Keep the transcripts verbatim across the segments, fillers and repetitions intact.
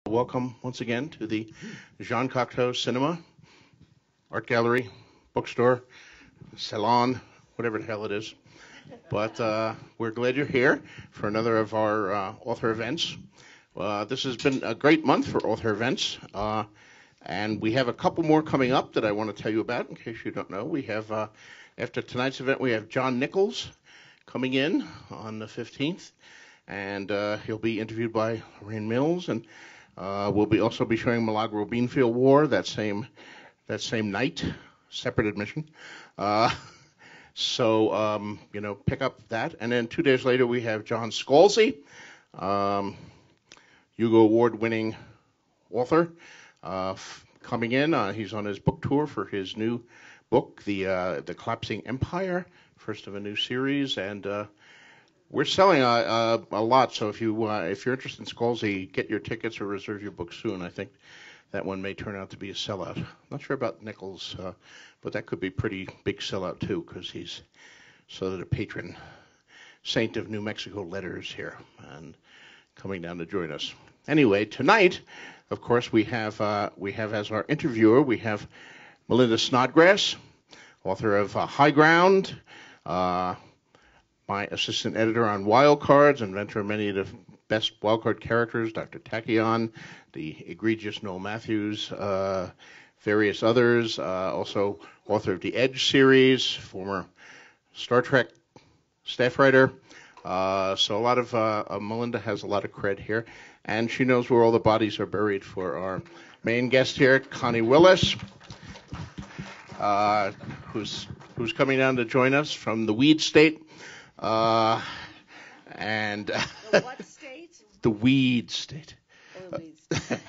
Welcome once again to the Jean Cocteau Cinema, Art Gallery, Bookstore, Salon, whatever the hell it is. But uh, we're glad you're here for another of our uh, author events. Uh, this has been a great month for author events, uh, and we have a couple more coming up that I want to tell you about in case you don't know. We have, uh, after tonight's event, we have John Nichols coming in on the fifteenth, and uh, he'll be interviewed by Lorraine Mills, and Uh, we'll be also be showing Milagro Beanfield War that same that same night, separate admission. Uh, so um, you know, pick up that, and then two days later we have John Scalzi, um, Hugo Award-winning author, uh, f- coming in. Uh, he's on his book tour for his new book, The uh, The Collapsing Empire, first of a new series, and uh, we're selling a, a, a lot, so if you uh, if you're interested in Scalzi, get your tickets or reserve your book soon. I think that one may turn out to be a sellout. Not sure about Nichols, uh, but that could be pretty big sellout too, because he's sort of the patron saint of New Mexico letters here and coming down to join us. Anyway, tonight, of course, we have uh, we have as our interviewer we have Melinda Snodgrass, author of uh, High Ground. Uh, My assistant editor on Wildcards, inventor of many of the best wildcard characters, Doctor Tachyon, the egregious Noel Matthews, uh, various others. Uh, also author of the Edge series, former Star Trek staff writer. Uh, so a lot of uh, uh, Melinda has a lot of cred here, and she knows where all the bodies are buried for our main guest here, Connie Willis, uh, who's who's coming down to join us from the Weed State. Uh, and the what state? The Weed State. Oh, the Weed State.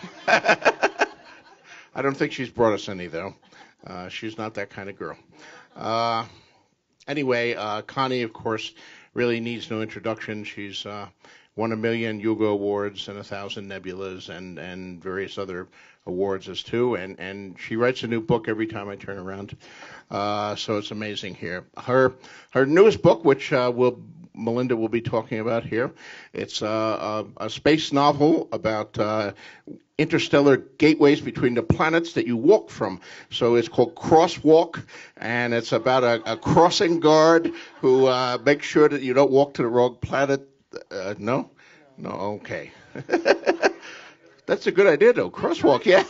I don't think she's brought us any, though. Uh, she's not that kind of girl. Uh, anyway, uh, Connie, of course, really needs no introduction. She's uh, won a million Hugo Awards and a thousand Nebulas and, and various other awards as too, and, and she writes a new book every time I turn around. Uh, so it's amazing here. Her her newest book, which uh, will Melinda will be talking about here, it's uh, a, a space novel about uh, interstellar gateways between the planets that you walk from. So it's called Crosswalk, and it's about a, a crossing guard who uh, makes sure that you don't walk to the wrong planet. Uh, no? No, okay. That's a good idea, though. Crosswalk, yeah.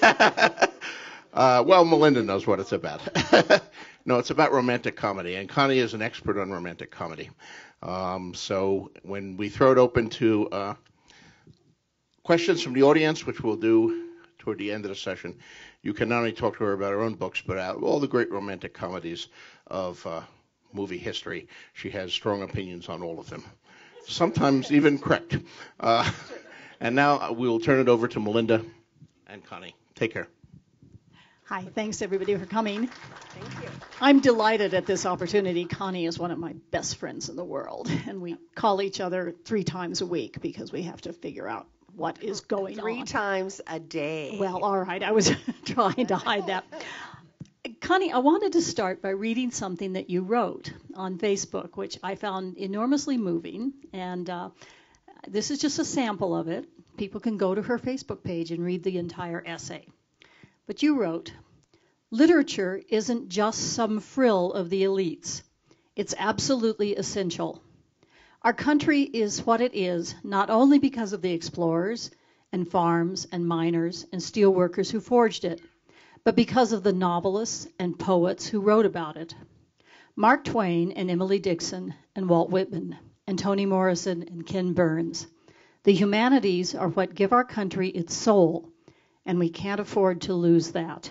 uh, well, Melinda knows what it's about. No, it's about romantic comedy, and Connie is an expert on romantic comedy. Um, so when we throw it open to uh, questions from the audience, which we'll do toward the end of the session, you can not only talk to her about her own books, but about all the great romantic comedies of uh, movie history. She has strong opinions on all of them, sometimes even correct. Uh, And now we'll turn it over to Melinda and Connie. Take care. Hi, thanks everybody for coming. Thank you. I'm delighted at this opportunity. Connie is one of my best friends in the world, and we call each other three times a week because we have to figure out what is going Three on. Three times a day. Well, all right, I was trying to hide that. Connie, I wanted to start by reading something that you wrote on Facebook, which I found enormously moving, and uh, this is just a sample of it. People can go to her Facebook page and read the entire essay. But you wrote, "Literature isn't just some frill of the elites. It's absolutely essential. Our country is what it is, not only because of the explorers and farms and miners and steelworkers who forged it, but because of the novelists and poets who wrote about it. Mark Twain and Emily Dixon and Walt Whitman and Toni Morrison and Ken Burns. The humanities are what give our country its soul, and we can't afford to lose that."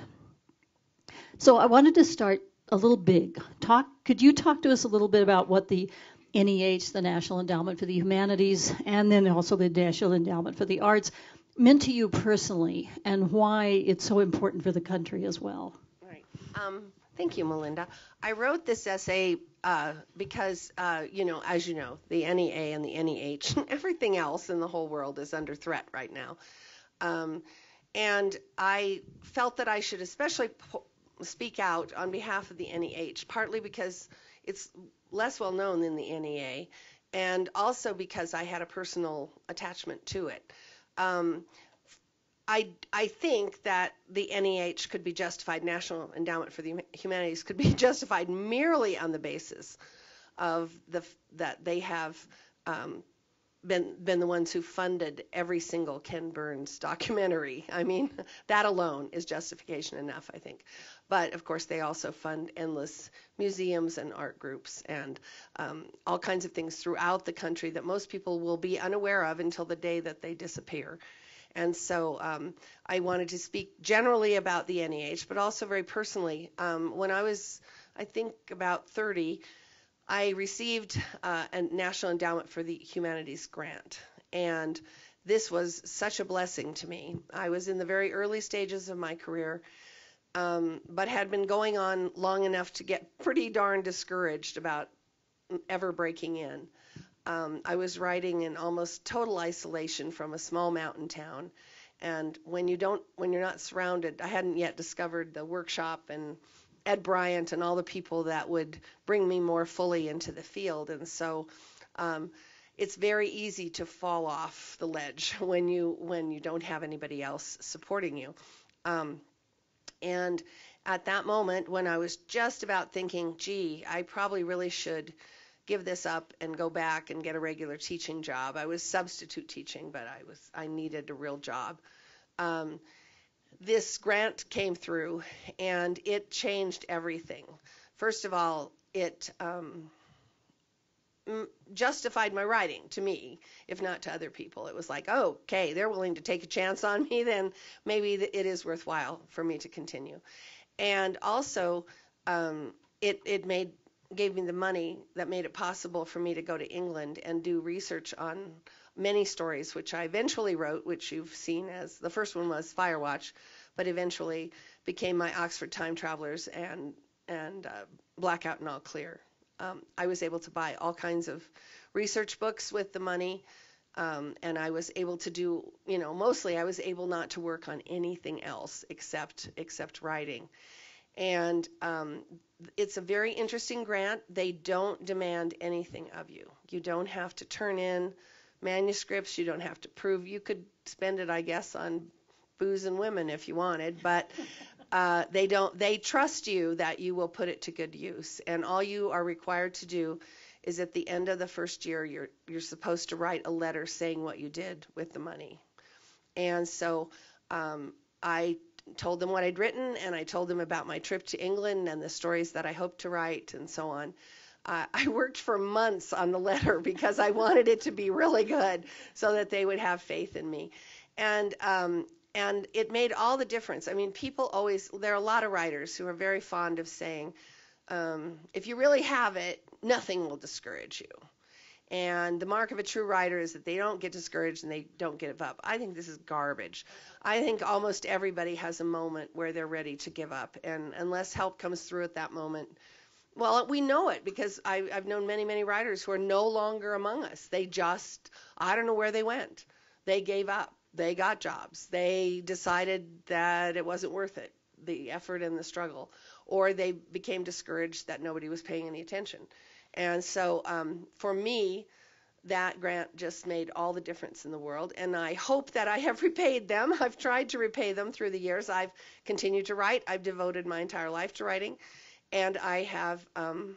So I wanted to start a little big. Talk. Could you talk to us a little bit about what the N E H, the National Endowment for the Humanities, and then also the National Endowment for the Arts, meant to you personally, and why it's so important for the country as well? Right. Um, thank you, Melinda. I wrote this essay uh, because, uh, you know, as you know, the N E A and the N E H and everything else in the whole world is under threat right now. Um, and I felt that I should especially po- speak out on behalf of the N E H, partly because it's less well known than the N E A, and also because I had a personal attachment to it. Um, I, I think that the N E H could be justified, National Endowment for the Humanities could be justified merely on the basis of the that they have um, been been the ones who funded every single Ken Burns documentary. I mean, that alone is justification enough, I think. But of course, they also fund endless museums and art groups and um, all kinds of things throughout the country that most people will be unaware of until the day that they disappear. And so um, I wanted to speak generally about the N E H, but also very personally. Um, when I was, I think, about thirty, I received uh, a National Endowment for the Humanities grant. And this was such a blessing to me. I was in the very early stages of my career, um, but had been going on long enough to get pretty darn discouraged about ever breaking in. Um, I was writing in almost total isolation from a small mountain town, and when you don't, when you're not surrounded, I hadn't yet discovered the workshop and Ed Bryant and all the people that would bring me more fully into the field, and so um, it's very easy to fall off the ledge when you when you don't have anybody else supporting you. Um, and at that moment, when I was just about thinking, gee, I probably really should give this up and go back and get a regular teaching job. I was substitute teaching, but I was I needed a real job. Um, this grant came through, and it changed everything. First of all, it um, justified my writing to me, if not to other people. It was like, oh, okay, they're willing to take a chance on me, then maybe it is worthwhile for me to continue. And also, um, it, it made gave me the money that made it possible for me to go to England and do research on many stories, which I eventually wrote, which you've seen as the first one was Firewatch, but eventually became my Oxford Time Travelers and and uh, Blackout and All Clear. Um, I was able to buy all kinds of research books with the money, um, and I was able to do, you know, mostly I was able not to work on anything else except except writing. And um, it's a very interesting grant. They don't demand anything of you. You don't have to turn in manuscripts. You don't have to prove. You could spend it, I guess, on booze and women if you wanted, but uh, they don't. They trust you that you will put it to good use. And all you are required to do is at the end of the first year, you're you're supposed to write a letter saying what you did with the money. And so um, I told them what I'd written, and I told them about my trip to England and the stories that I hoped to write and so on. Uh, I worked for months on the letter because I wanted it to be really good so that they would have faith in me. And um, and it made all the difference. I mean, people always, there are a lot of writers who are very fond of saying, um, if you really have it, nothing will discourage you. And the mark of a true writer is that they don't get discouraged and they don't give up. I think this is garbage. I think almost everybody has a moment where they're ready to give up. And unless help comes through at that moment, well, we know it because I, I've known many, many writers who are no longer among us. They just, I don't know where they went. They gave up. They got jobs. They decided that it wasn't worth it, the effort and the struggle. Or they became discouraged that nobody was paying any attention. And so um, for me, that grant just made all the difference in the world. And I hope that I have repaid them. I've tried to repay them through the years. I've continued to write. I've devoted my entire life to writing. And I have um,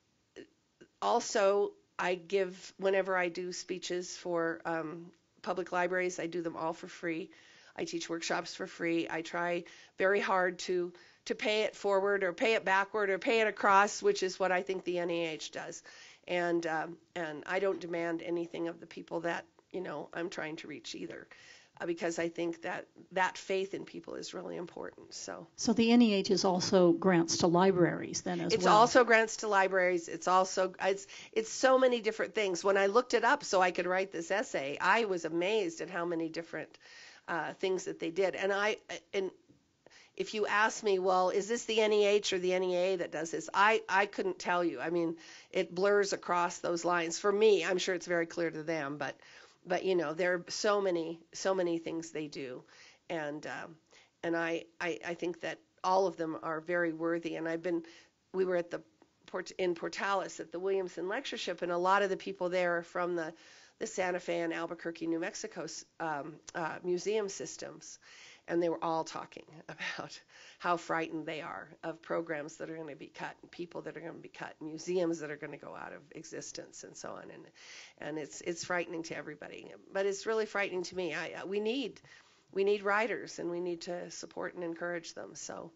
also, I give, whenever I do speeches for um, public libraries, I do them all for free. I teach workshops for free. I try very hard to to pay it forward or pay it backward or pay it across, which is what I think the N E H does. And um, and I don't demand anything of the people that, you know, I'm trying to reach either, uh, because I think that that faith in people is really important. So So the N E H is also grants to libraries then as it's well. also grants to libraries. It's also it's it's so many different things. When I looked it up so I could write this essay, I was amazed at how many different uh, things that they did. And I and if you ask me, well, is this the N E H or the N E A that does this? I, I couldn't tell you. I mean, it blurs across those lines. For me, I'm sure it's very clear to them, but, but you know, there are so many, so many things they do, and um, and I, I, I think that all of them are very worthy. And I've been, we were at the Port, in Portales at the Williamson Lectureship, and a lot of the people there are from the the Santa Fe and Albuquerque, New Mexico um, uh, museum systems, and they were all talking about how frightened they are of programs that are going to be cut, and people that are going to be cut, museums that are going to go out of existence, and so on. And and it's it's frightening to everybody, but it's really frightening to me. I we need we need writers, and we need to support and encourage them. So.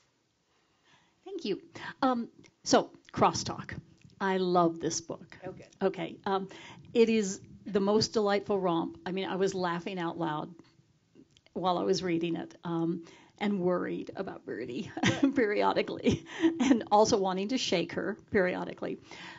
Thank you. Um, so, Crosstalk. I love this book. Oh, good. Okay. Um, it is the most delightful romp. I mean, I was laughing out loud while I was reading it, um, and worried about Briddey periodically, and also wanting to shake her periodically.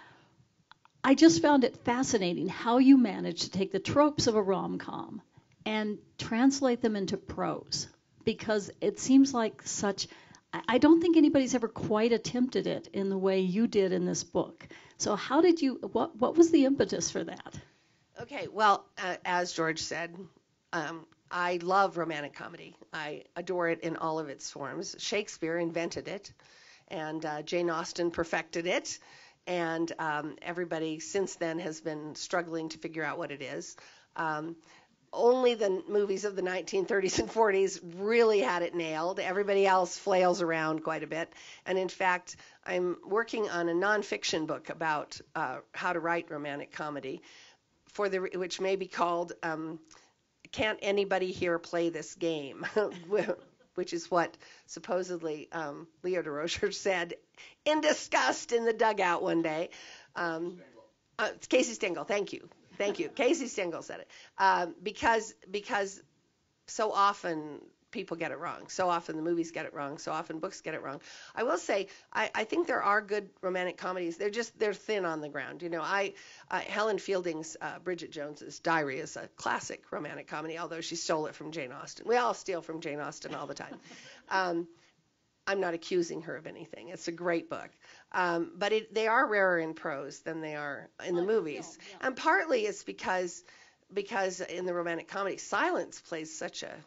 I just found it fascinating how you managed to take the tropes of a rom-com and translate them into prose, because it seems like such... I don't think anybody's ever quite attempted it in the way you did in this book. So how did you, what, what was the impetus for that? Okay, well, uh, as George said, um, I love romantic comedy. I adore it in all of its forms. Shakespeare invented it, and uh, Jane Austen perfected it, and um, everybody since then has been struggling to figure out what it is. Um, Only the movies of the nineteen thirties and forties really had it nailed. Everybody else flails around quite a bit. And in fact, I'm working on a nonfiction book about uh, how to write romantic comedy, for the which may be called um, "Can't Anybody Here Play This Game?" which is what supposedly um, Leo DeRocher said in disgust in the dugout one day. Um, uh, it's Casey Stengel, thank you. Thank you. Casey Stengel said it. Um, because because so often people get it wrong. So often the movies get it wrong. So often books get it wrong. I will say I, I think there are good romantic comedies. They're just they're thin on the ground. You know, I uh, Helen Fielding's uh, Bridget Jones's Diary is a classic romantic comedy, although she stole it from Jane Austen. We all steal from Jane Austen all the time. Um, I'm not accusing her of anything. It's a great book. Um, but it, they are rarer in prose than they are in the movies. Yeah, yeah. And partly it's because because in the romantic comedy, silence plays such a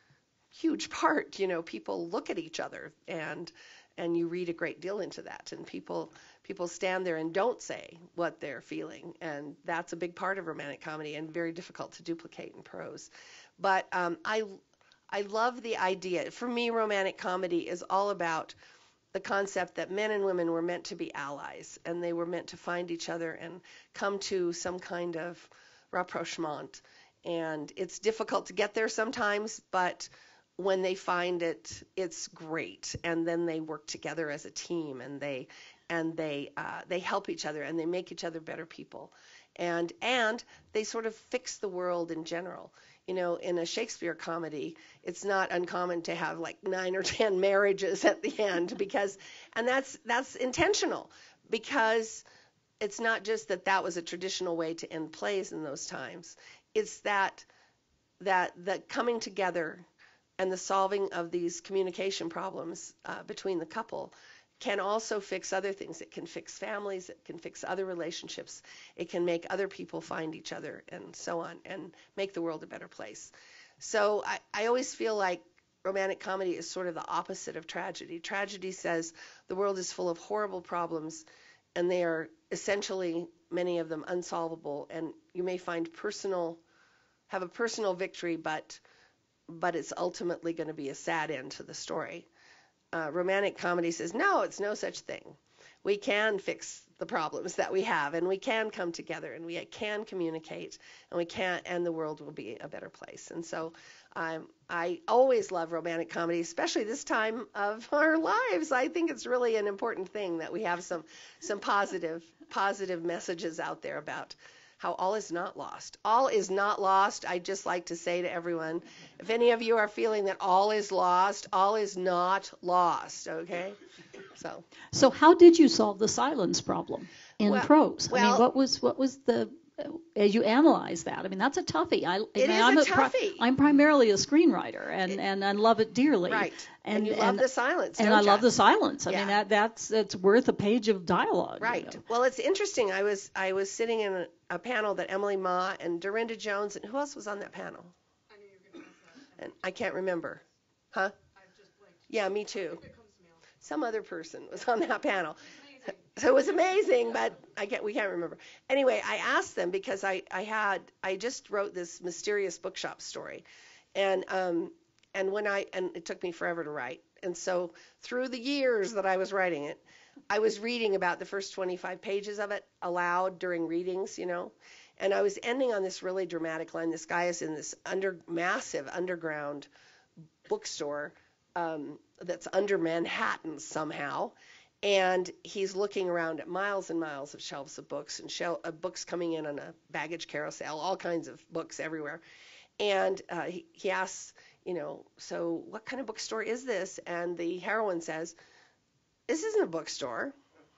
huge part. You know, people look at each other, and and you read a great deal into that. And people people stand there and don't say what they're feeling. And that's a big part of romantic comedy and very difficult to duplicate in prose. But um, I I love the idea. For me, romantic comedy is all about the concept that men and women were meant to be allies, and they were meant to find each other and come to some kind of rapprochement. And it's difficult to get there sometimes, but when they find it, it's great. And then they work together as a team, and they and they uh, they help each other, and they make each other better people. And and they sort of fix the world in general. You know, in a Shakespeare comedy, it's not uncommon to have like nine or ten marriages at the end, because, and that's that's intentional, because it's not just that that was a traditional way to end plays in those times. It's that that the coming together and the solving of these communication problems uh, between the couple can also fix other things. It can fix families, it can fix other relationships, it can make other people find each other, and so on, and make the world a better place. So I, I always feel like romantic comedy is sort of the opposite of tragedy. Tragedy says the world is full of horrible problems, and they are essentially, many of them, unsolvable, and you may find personal, have a personal victory, but but it's ultimately going to be a sad end to the story. Uh, romantic comedy says, no, it's no such thing. We can fix the problems that we have, and we can come together, and we can communicate, and we can, and the world will be a better place. And so um, I always love romantic comedy, especially this time of our lives. I think it's really an important thing that we have some some positive positive messages out there about how all is not lost. All is not lost. I'd just like to say to everyone, if any of you are feeling that all is lost, all is not lost, okay? So So how did you solve the silence problem in Well- prose? I well- mean, what was what was the as you analyze that? I mean, that's a toughie. I, I It mean, is I'm a pri- toughie. I'm primarily a screenwriter, and, and I love it dearly. right. And, And, you love and, the silence, and don't I love ya? the silence. I Yeah. mean, that that's that's worth a page of dialogue. you Right. know. Well, it's interesting. I was I was sitting in a, a panel that Emily Ma and Dorinda Jones, and who else was on that panel? I knew you were going to ask that. And I can't remember. Huh? I've just blinked. Yeah, me too. If it comes to me, I'll- Some other person was on that panel. It's amazing. So it was amazing, but I get we can't remember. Anyway, I asked them because I I had I just wrote this mysterious bookshop story, and um and when I and it took me forever to write, and so through the years that I was writing it, I was reading about the first twenty-five pages of it aloud during readings, you know, and I was ending on this really dramatic line. This guy is in this under massive underground bookstore um, that's under Manhattan somehow. And he's looking around at miles and miles of shelves of books and shel- uh, books coming in on a baggage carousel, all kinds of books everywhere. And uh, he, he asks, you know, so what kind of bookstore is this? And the heroine says, this isn't a bookstore.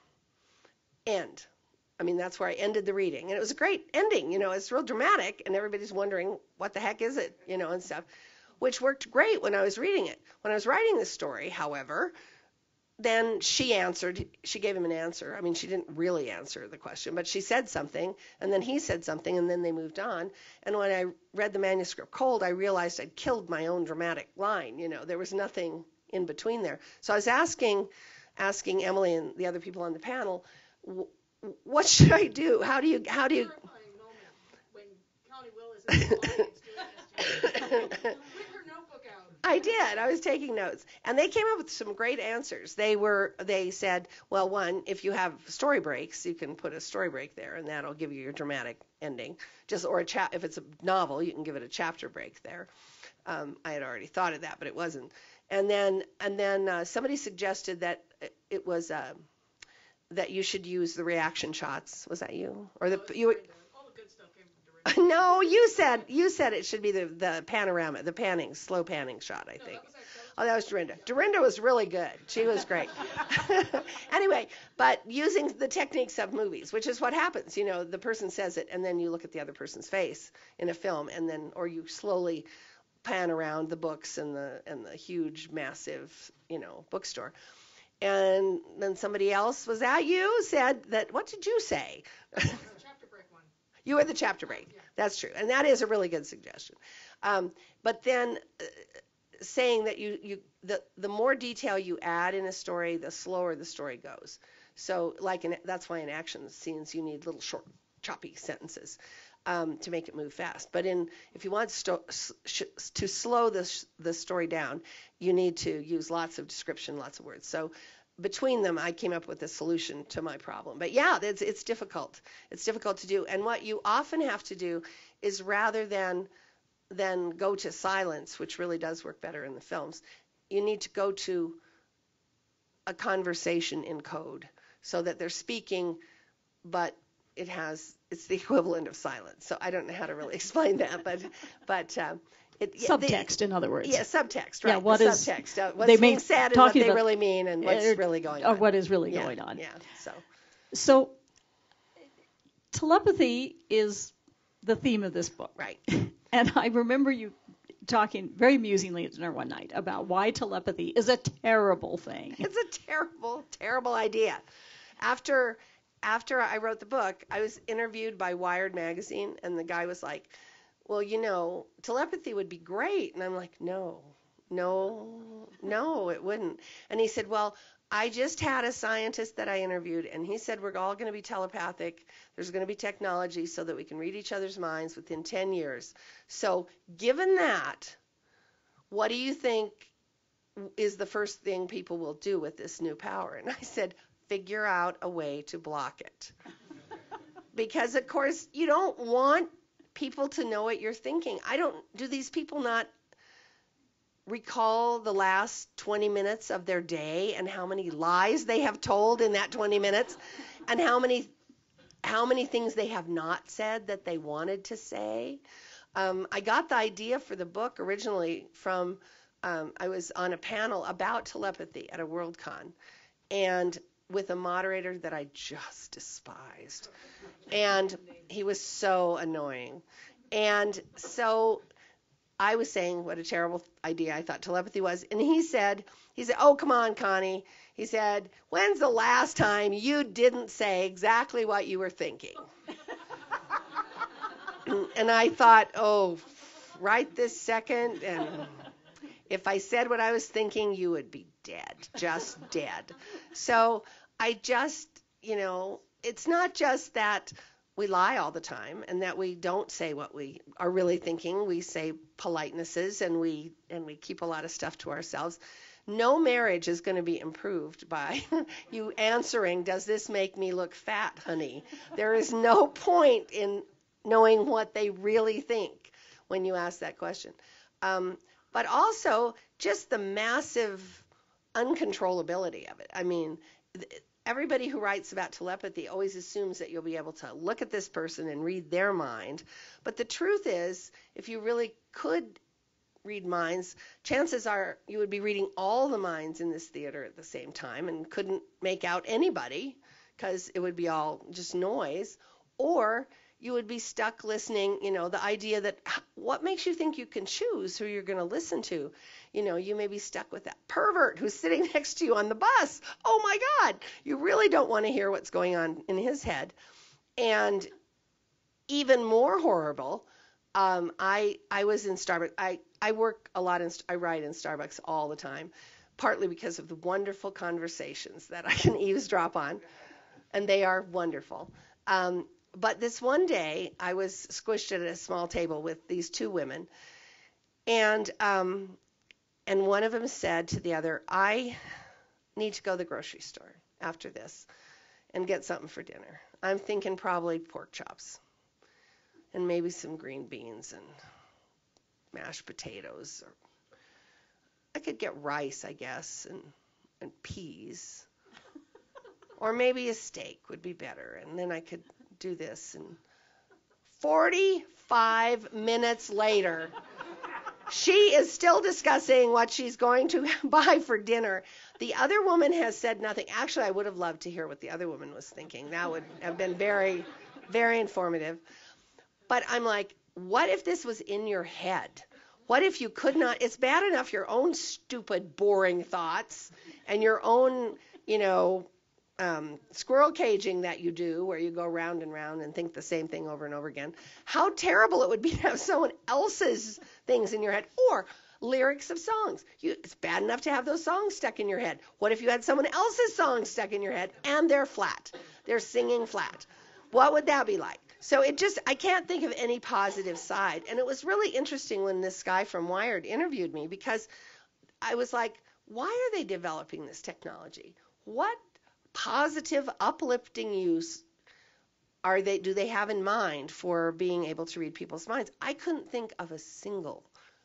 End. I mean, that's where I ended the reading. And it was a great ending, you know, it's real dramatic. And everybody's wondering, what the heck is it, you know, and stuff, which worked great when I was reading it. When I was writing the story, however, then she answered, she gave him an answer. I mean, she didn't really answer the question, but she said something, and then he said something, and then they moved on. And when I read the manuscript cold, I realized I'd killed my own dramatic line. You know, there was nothing in between there. So I was asking, asking Emily and the other people on the panel, what should I do? How do you, how do you? Terrifying moment when Connie Willis is in the audience doing this. Whip her notebook out. I did. I was taking notes, and they came up with some great answers. They were. They said, well, one, if you have story breaks, you can put a story break there, and that'll give you your dramatic ending. Just or a cha- if it's a novel, you can give it a chapter break there. Um, I had already thought of that, but it wasn't. And then, and then uh, somebody suggested that it was uh, that you should use the reaction shots. Was that you or the Oh, you? Dorinda. All the good stuff came from Dorinda. No, you said you said it should be the the panorama, the panning, slow panning shot. I No, think. that was actually, Oh, that was Dorinda. Dorinda was really good. She was great. Anyway, but using the techniques of movies, which is what happens. You know, the person says it, and then you look at the other person's face in a film, and then, or you slowly pan around the books and the and the huge, massive, you know, bookstore. And then somebody else, was that you, said that, what did you say? that was the chapter break one. You were the chapter break. Yeah. That's true. And that is a really good suggestion. Um, but then uh, saying that you, you the, the more detail you add in a story, the slower the story goes. So like in, that's why in action scenes you need little short, choppy sentences um, to make it move fast. But in if you want sto- sh- to slow the, sh- the story down, you need to use lots of description, lots of words. So between them, I came up with a solution to my problem. But yeah, it's, it's difficult. It's difficult to do. And what you often have to do is rather than than go to silence, which really does work better in the films, you need to go to a conversation in code so that they're speaking, but it has it's the equivalent of silence. So I don't know how to really explain that, but but um, it, yeah, Subtext, they, in other words. Yeah, subtext, right? Yeah, what the is- subtext? Uh, what's they being make- said and what talking they about- really mean and what's uh, really going or on. what is really yeah, going on. Yeah. So So telepathy is the theme of this book. right. And I remember you talking very amusingly at dinner one night about why telepathy is a terrible thing. It's a terrible, terrible idea. After after I wrote the book, I was interviewed by Wired magazine, and the guy was like, well, you know, telepathy would be great. And I'm like, no, no, no, it wouldn't. And he said, well, I just had a scientist that I interviewed, and he said we're all going to be telepathic. There's going to be technology so that we can read each other's minds within ten years. So given that, what do you think is the first thing people will do with this new power? And I said, figure out a way to block it. Because, of course, you don't want people to know what you're thinking. I don't, do these people not recall the last twenty minutes of their day and how many lies they have told in that twenty minutes and how many how many things they have not said that they wanted to say? Um, I got the idea for the book originally from, um, I was on a panel about telepathy at a WorldCon, and with a moderator that I just despised. And he was so annoying. And so I was saying what a terrible idea I thought telepathy was. And he said, he said, oh, come on, Connie. He said, when's the last time you didn't say exactly what you were thinking? And I thought, oh, right this second. And if I said what I was thinking, you would be dead, just dead. So I just, you know, it's not just that we lie all the time and that we don't say what we are really thinking. We say politenesses and we and we keep a lot of stuff to ourselves. No marriage is going to be improved by you answering, does this make me look fat, honey? There is no point in knowing what they really think when you ask that question. Um, but also just the massive uncontrollability of it. I mean, th- everybody who writes about telepathy always assumes that you'll be able to look at this person and read their mind. But the truth is, if you really could read minds, chances are you would be reading all the minds in this theater at the same time and couldn't make out anybody because it would be all just noise. Or you would be stuck listening, you know, the idea that what makes you think you can choose who you're going to listen to? You know, you may be stuck with that pervert who's sitting next to you on the bus. Oh my God, you really don't want to hear what's going on in his head. And even more horrible, um, I I was in Starbucks. I, I work a lot in, I write in Starbucks all the time, partly because of the wonderful conversations that I can eavesdrop on, and they are wonderful. Um, But this one day, I was squished at a small table with these two women, and um, and one of them said to the other, I need to go to the grocery store after this and get something for dinner. I'm thinking probably pork chops and maybe some green beans and mashed potatoes. Or I could get rice, I guess, and, and peas. Or maybe a steak would be better, and then I could do this. And forty-five minutes later, she is still discussing what she's going to buy for dinner. The other woman has said nothing. Actually, I would have loved to hear what the other woman was thinking. That would have been very, very informative. But I'm like, what if this was in your head? What if you could not? It's bad enough your own stupid, boring thoughts and your own, you know, Um, squirrel caging that you do, where you go round and round and think the same thing over and over again. How terrible it would be to have someone else's things in your head, or lyrics of songs. You, it's bad enough to have those songs stuck in your head. What if you had someone else's songs stuck in your head and they're flat? They're singing flat. What would that be like? So it just, I can't think of any positive side. And it was really interesting when this guy from Wired interviewed me, because I was like, why are they developing this technology? What positive, uplifting use are they do they have in mind for being able to read people's minds? I couldn't think of a single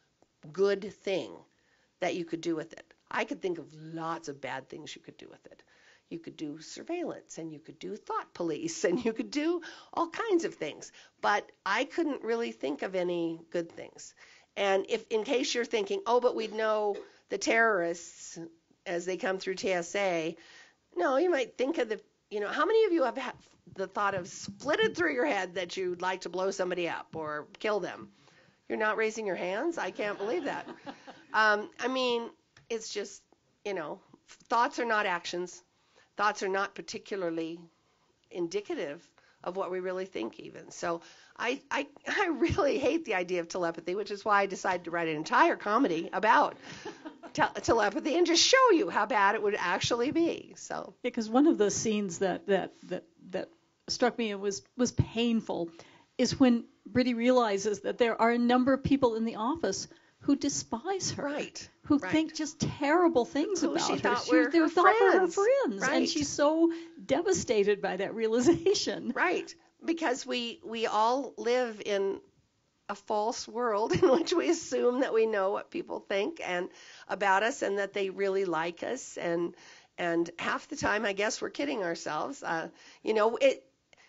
good thing that you could do with it. I could think of lots of bad things you could do with it. You could do surveillance, and you could do thought police, and you could do all kinds of things. But I couldn't really think of any good things. And if, in case you're thinking, oh, but we'd know the terrorists as they come through T S A, no, you might think of the, you know, how many of you have had the thought of flitted through your head that you'd like to blow somebody up or kill them? You're not raising your hands? I can't believe that. Um, I mean, it's just, you know, thoughts are not actions. Thoughts are not particularly indicative of what we really think even. So I, I, I really hate the idea of telepathy, which is why I decided to write an entire comedy about te- telepathy and just show you how bad it would actually be. So because one of the scenes that that that that struck me and was was painful is when Briddey realizes that there are a number of people in the office who despise her, right, who right. think just terrible things Who about she her. thought she were they her thought were her friends. friends, Right. and she's so devastated by that realization. Right, because we we all live in a false world in which we assume that we know what people think and about us, and that they really like us, and and half the time I guess we're kidding ourselves. Uh, you know, it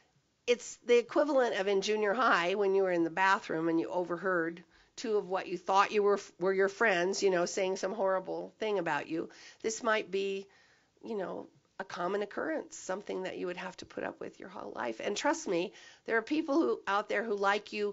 it's the equivalent of in junior high when you were in the bathroom and you overheard two of what you thought you were were your friends, you know, saying some horrible thing about you. This might be, you know, a common occurrence, something that you would have to put up with your whole life. And trust me, there are people who out there who like you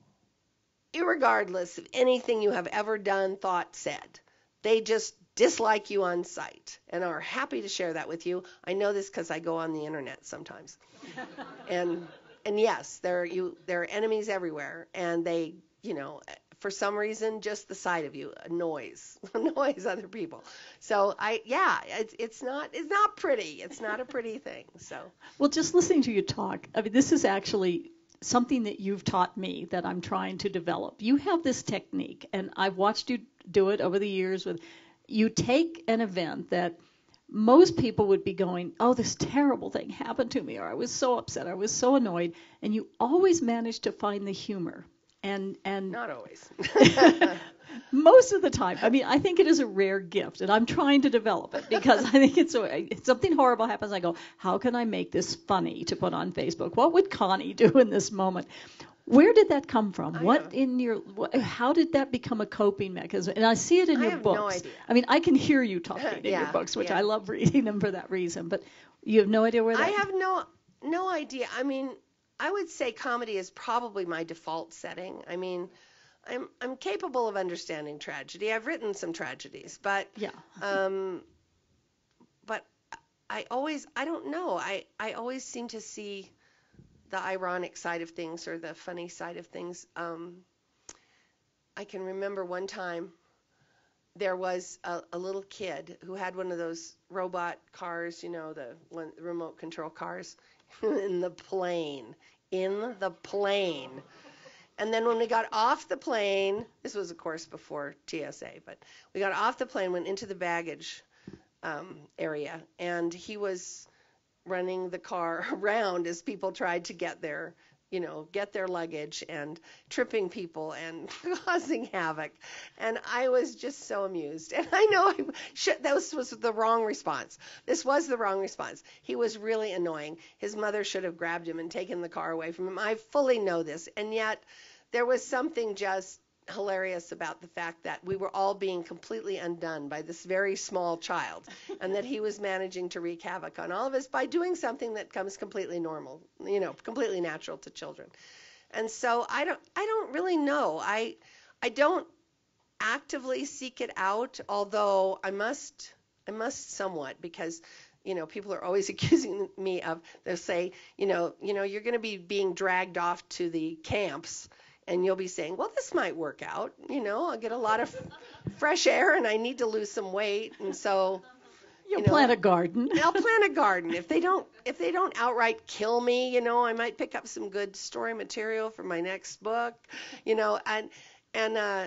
irregardless of anything you have ever done, thought, said. They just dislike you on sight and are happy to share that with you. I know this because I go on the internet sometimes. and and yes, there are you there are enemies everywhere, and they, you know, for some reason, just the sight of you annoys annoys other people. So I, yeah, it's it's not it's not pretty. It's not a pretty thing. So Well, just listening to you talk, I mean, this is actually something that you've taught me that I'm trying to develop. You have this technique, and I've watched you do it over the years. With you take an event that most people would be going, oh, this terrible thing happened to me, or I was so upset, I was so annoyed, and you always manage to find the humor. And and not always. most of the time, I mean, I think it is a rare gift, and I'm trying to develop it because I think it's, a, it's something horrible happens. I go, how can I make this funny to put on Facebook? What would Connie do in this moment? Where did that come from? I What know. in your? What, how did that become a coping mechanism? And I see it in I your have books. no idea. I mean, I can hear you talking in your Yeah, books, which yeah. I love reading them for that reason. But you have no idea where that. I have no no idea. I mean, I would say comedy is probably my default setting. I mean, I'm I'm capable of understanding tragedy. I've written some tragedies, but Yeah. um, but I always I don't know. I I always seem to see the ironic side of things or the funny side of things. Um, I can remember one time there was a, a little kid who had one of those robot cars, you know, the one, remote control cars, in the plane, in the plane. And then when we got off the plane, this was, of course, before T S A, but we got off the plane, went into the baggage um, area, and he was running the car around as people tried to get their, you know, get their luggage and tripping people and causing havoc. And I was just so amused. And I know I should, that was, was the wrong response. This was the wrong response. He was really annoying. His mother should have grabbed him and taken the car away from him. I fully know this. And yet there was something just hilarious about the fact that we were all being completely undone by this very small child, and that he was managing to wreak havoc on all of us by doing something that comes completely normal, you know, completely natural to children. And so I don't I don't really know. I I don't actively seek it out, although I must I must somewhat, because you know, people are always accusing me of, they'll say, you know, you know, you're going to be being dragged off to the camps, and you'll be saying, well, this might work out. You know, I'll get a lot of fresh air, and I need to lose some weight, and so You'll you know, plant a garden. I'll plant a garden. If they don't, if they don't outright kill me, you know, I might pick up some good story material for my next book, you know, and and uh,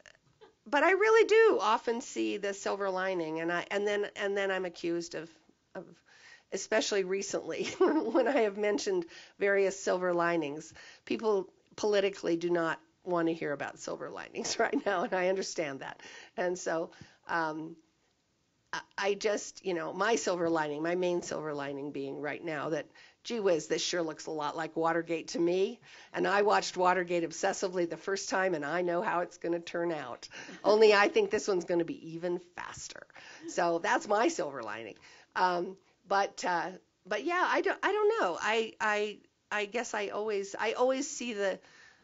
but I really do often see the silver lining, and I and then and then I'm accused of of. Especially recently, when I have mentioned various silver linings, people politically do not want to hear about silver linings right now, and I understand that. And so um, I, I just, you know, my silver lining, my main silver lining being right now that, gee whiz, this sure looks a lot like Watergate to me. And I watched Watergate obsessively the first time, and I know how it's going to turn out. Only I think this one's going to be even faster. So that's my silver lining. Um, But uh, but yeah, I don't I don't know. I I I guess I always I always see the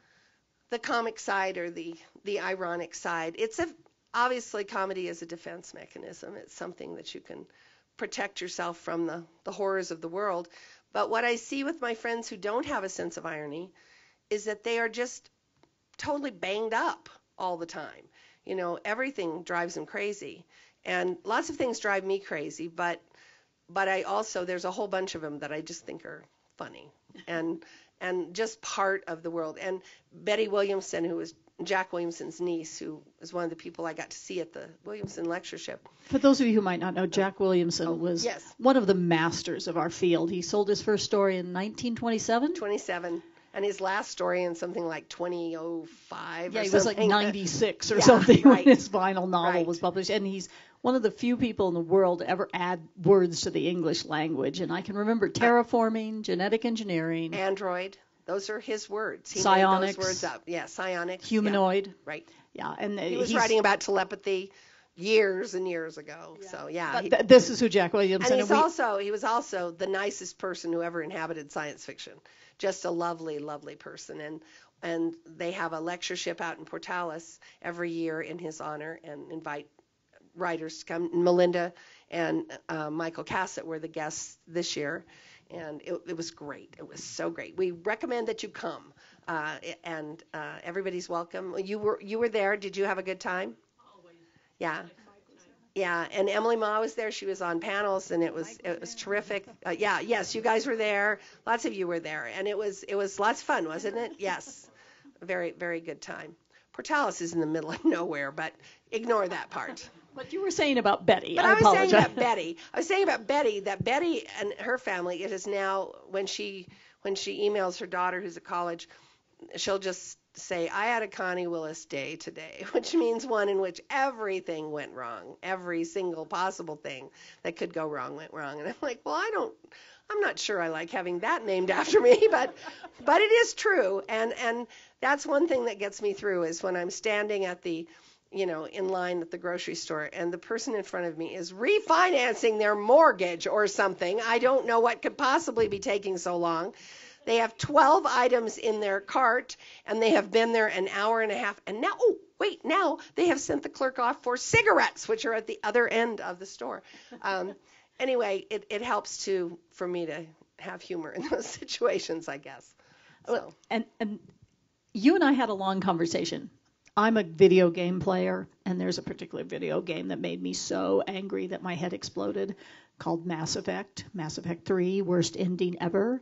the comic side or the the ironic side. It's a obviously comedy is a defense mechanism. It's something that you can protect yourself from the the horrors of the world. But what I see with my friends who don't have a sense of irony is that they are just totally banged up all the time. You know, everything drives them crazy, and lots of things drive me crazy, but But I also, there's a whole bunch of them that I just think are funny and and just part of the world. And Betty Williamson, who was Jack Williamson's niece, who was one of the people I got to see at the Williamson lectureship. For those of you who might not know, Jack Williamson Oh, was yes. one of the masters of our field. He sold his first story in nineteen twenty-seven. twenty-seven, and his last story in something like twenty oh five Yeah, or he was like something. ninety-six or Yeah, something right. when his final novel Right. was published. And he's one of the few people in the world to ever add words to the English language. And I can remember terraforming, genetic engineering, Android, those are his words. He Psionics. made those words up. Yeah, psionics. humanoid. Yeah, right. Yeah, and He was he's, writing about telepathy years and years ago. Yeah. So yeah. but he- th- this is who Jack Williamson And is. he's also he was also the nicest person who ever inhabited science fiction. Just a lovely, lovely person. And and they have a lectureship out in Portales every year in his honor and invite writers to come. Melinda and uh, Michael Cassett were the guests this year, and it, it was great. It was so great. We recommend that you come. uh, and uh, everybody's welcome. You were you were there. Did you have a good time? Always. Yeah. Yeah, and Emily Ma was there. She was on panels, and it was it was terrific. Uh, yeah, yes, you guys were there. Lots of you were there, and it was it was lots of fun, wasn't it? Yes, very very good time. Portales is in the middle of nowhere, but ignore that part. But you were saying about Betty. But I, I was apologize. saying about Betty. I was saying about Betty that Betty and her family. It is now when she when she emails her daughter who's at college, she'll just say, I had a Connie Willis day today, which means one in which everything went wrong. Every single possible thing that could go wrong went wrong. And I'm like, well, I don't, I'm not sure I like having that named after me, but but it is true. And and that's one thing that gets me through is when I'm standing at the, you know, in line at the grocery store and the person in front of me is refinancing their mortgage or something. I don't know what could possibly be taking so long. They have twelve items in their cart, and they have been there an hour and a half. And now, oh, wait, now they have sent the clerk off for cigarettes, which are at the other end of the store. Um, anyway, it, it helps to for me to have humor in those situations, I guess. So. And, and you and I had a long conversation. I'm a video game player, and there's a particular video game that made me so angry that my head exploded called Mass Effect, Mass Effect three, worst ending ever.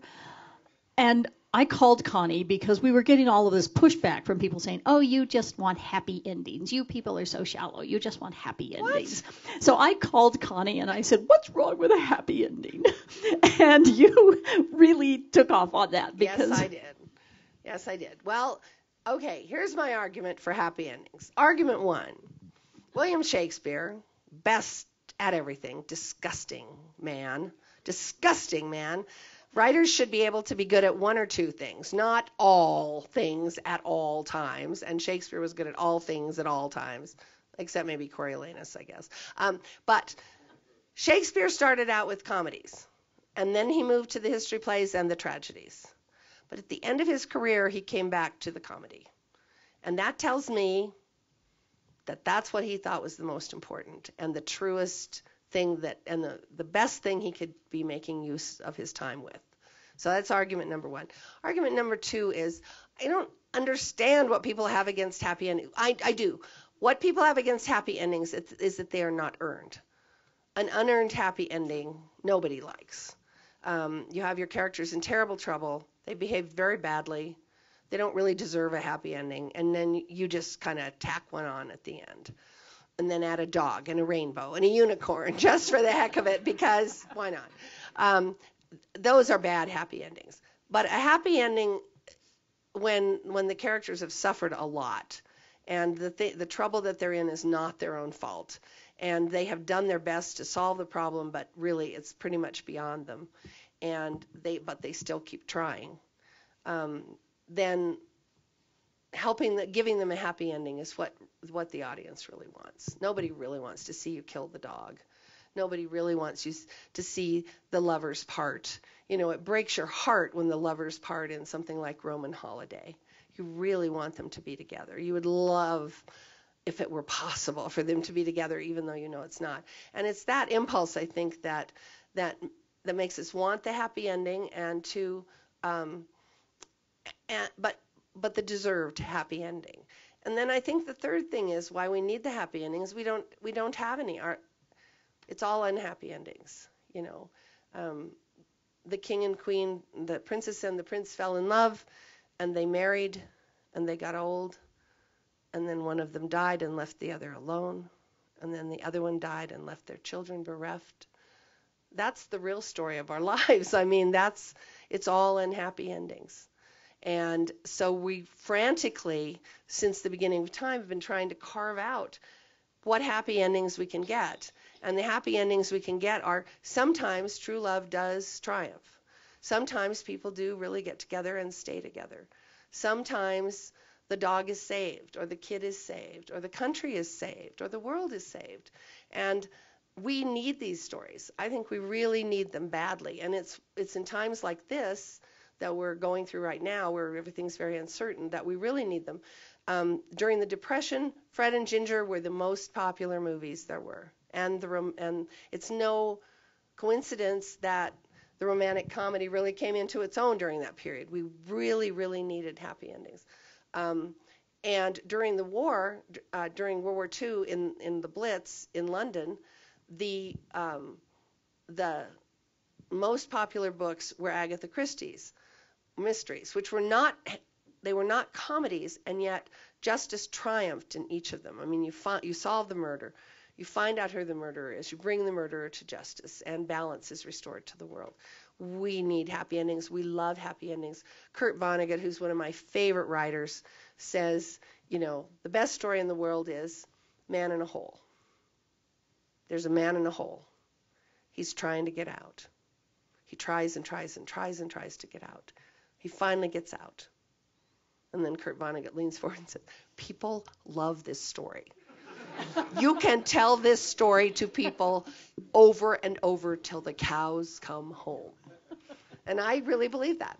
And I called Connie because we were getting all of this pushback from people saying, oh, you just want happy endings. You people are so shallow. You just want happy endings. What? So I called Connie and I said, what's wrong with a happy ending? And you really took off on that. Because Yes, I did. Yes, I did. Well, okay, here's my argument for happy endings. Argument one, William Shakespeare, best at everything, disgusting man, disgusting man. Writers should be able to be good at one or two things, not all things at all times. And Shakespeare was good at all things at all times, except maybe Coriolanus, I guess. Um, but Shakespeare started out with comedies, and then he moved to the history plays and the tragedies. But at the end of his career, he came back to the comedy. And that tells me that that's what he thought was the most important and the truest thing that, and the, the best thing he could be making use of his time with. So that's argument number one. Argument number two is, I don't understand what people have against happy endings. I, I do. What people have against happy endings is, is that they are not earned. An unearned happy ending, nobody likes. Um, you have your characters in terrible trouble. They behave very badly. They don't really deserve a happy ending. And then you just kind of tack one on at the end. And then add a dog and a rainbow and a unicorn just for the heck of it, because why not? Um, those are bad happy endings. But a happy ending when when the characters have suffered a lot and the th- the trouble that they're in is not their own fault and they have done their best to solve the problem, but really it's pretty much beyond them, and they but they still keep trying. Um, then helping the, giving them a happy ending is what what the audience really wants. Nobody really wants to see you kill the dog. Nobody really wants you to see the lovers part. You know, it breaks your heart when the lovers part in something like Roman Holiday. You really want them to be together. You would love, if it were possible, for them to be together, even though you know it's not. And it's that impulse, I think, that that that makes us want the happy ending and to, um, and, but but the deserved happy ending. And then I think the third thing is why we need the happy endings. We don't we don't have any. Our, it's all unhappy endings, you know. Um, the king and queen, the princess and the prince fell in love, and they married, and they got old, and then one of them died and left the other alone, and then the other one died and left their children bereft. That's the real story of our lives. I mean, that's it's all unhappy endings. And so we frantically, since the beginning of time, have been trying to carve out what happy endings we can get. And the happy endings we can get are sometimes true love does triumph. Sometimes people do really get together and stay together. Sometimes the dog is saved, or the kid is saved, or the country is saved, or the world is saved. And we need these stories. I think we really need them badly. And it's it's in times like this that we're going through right now, where everything's very uncertain, that we really need them. Um, during the Depression, Fred and Ginger were the most popular movies there were, and the and it's no coincidence that the romantic comedy really came into its own during that period. We really, really needed happy endings. Um, and during the war, uh, during World War Two, in, in the Blitz in London, the um, the most popular books were Agatha Christie's mysteries, which were not, they were not comedies, and yet justice triumphed in each of them. I mean, you fi- you solve the murder, you find out who the murderer is, you bring the murderer to justice, and balance is restored to the world. We need happy endings. We love happy endings. Kurt Vonnegut, who's one of my favorite writers, says, you know, the best story in the world is Man in a Hole. There's a man in a hole. He's trying to get out. He tries and tries and tries and tries to get out. He finally gets out. And then Kurt Vonnegut leans forward and says, people love this story. You can tell this story to people over and over till the cows come home. And I really believe that.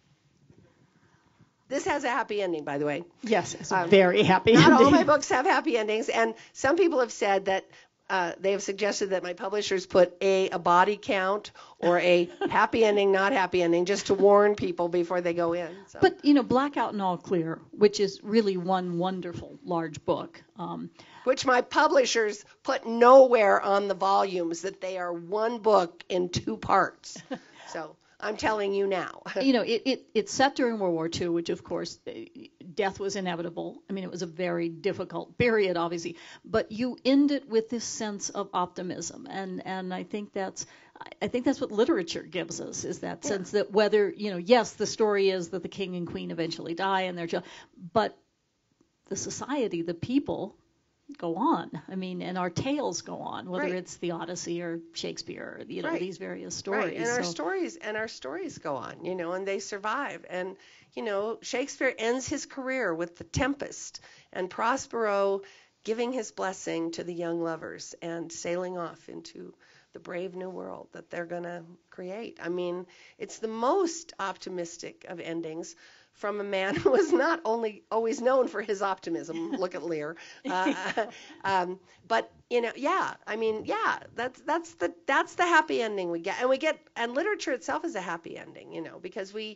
This has a happy ending, by the way. Yes, it's a Um, very happy Not ending. all my books have happy endings, and some people have said that uh, they have suggested that my publishers put a, a body count or a happy ending, not happy ending, just to warn people before they go in. So. But, you know, Blackout and All Clear, which is really one wonderful large book. Um, Which my publishers put nowhere on the volumes, that they are one book in two parts. So I'm telling you now. you know, it, it, it's set during World War Two, which, of course, death was inevitable. I mean, it was a very difficult period, obviously. But you end it with this sense of optimism. And, and I think that's I think that's what literature gives us, is that Yeah. sense that whether, you know, yes, the story is that the king and queen eventually die and they're just, but the society, the people, go on. I mean, and our tales go on, whether Right. it's the Odyssey or Shakespeare, or, you know, Right. these various stories. Right, and our So- stories and our stories go on, you know, and they survive. And you know, Shakespeare ends his career with The Tempest, and Prospero giving his blessing to the young lovers and sailing off into the brave new world that they're going to create. I mean, it's the most optimistic of endings from a man who was not only always known for his optimism. Look at Lear. Uh, um, but you know, yeah. I mean, yeah. That's that's the that's the happy ending we get, and we get, and literature itself is a happy ending. You know, because we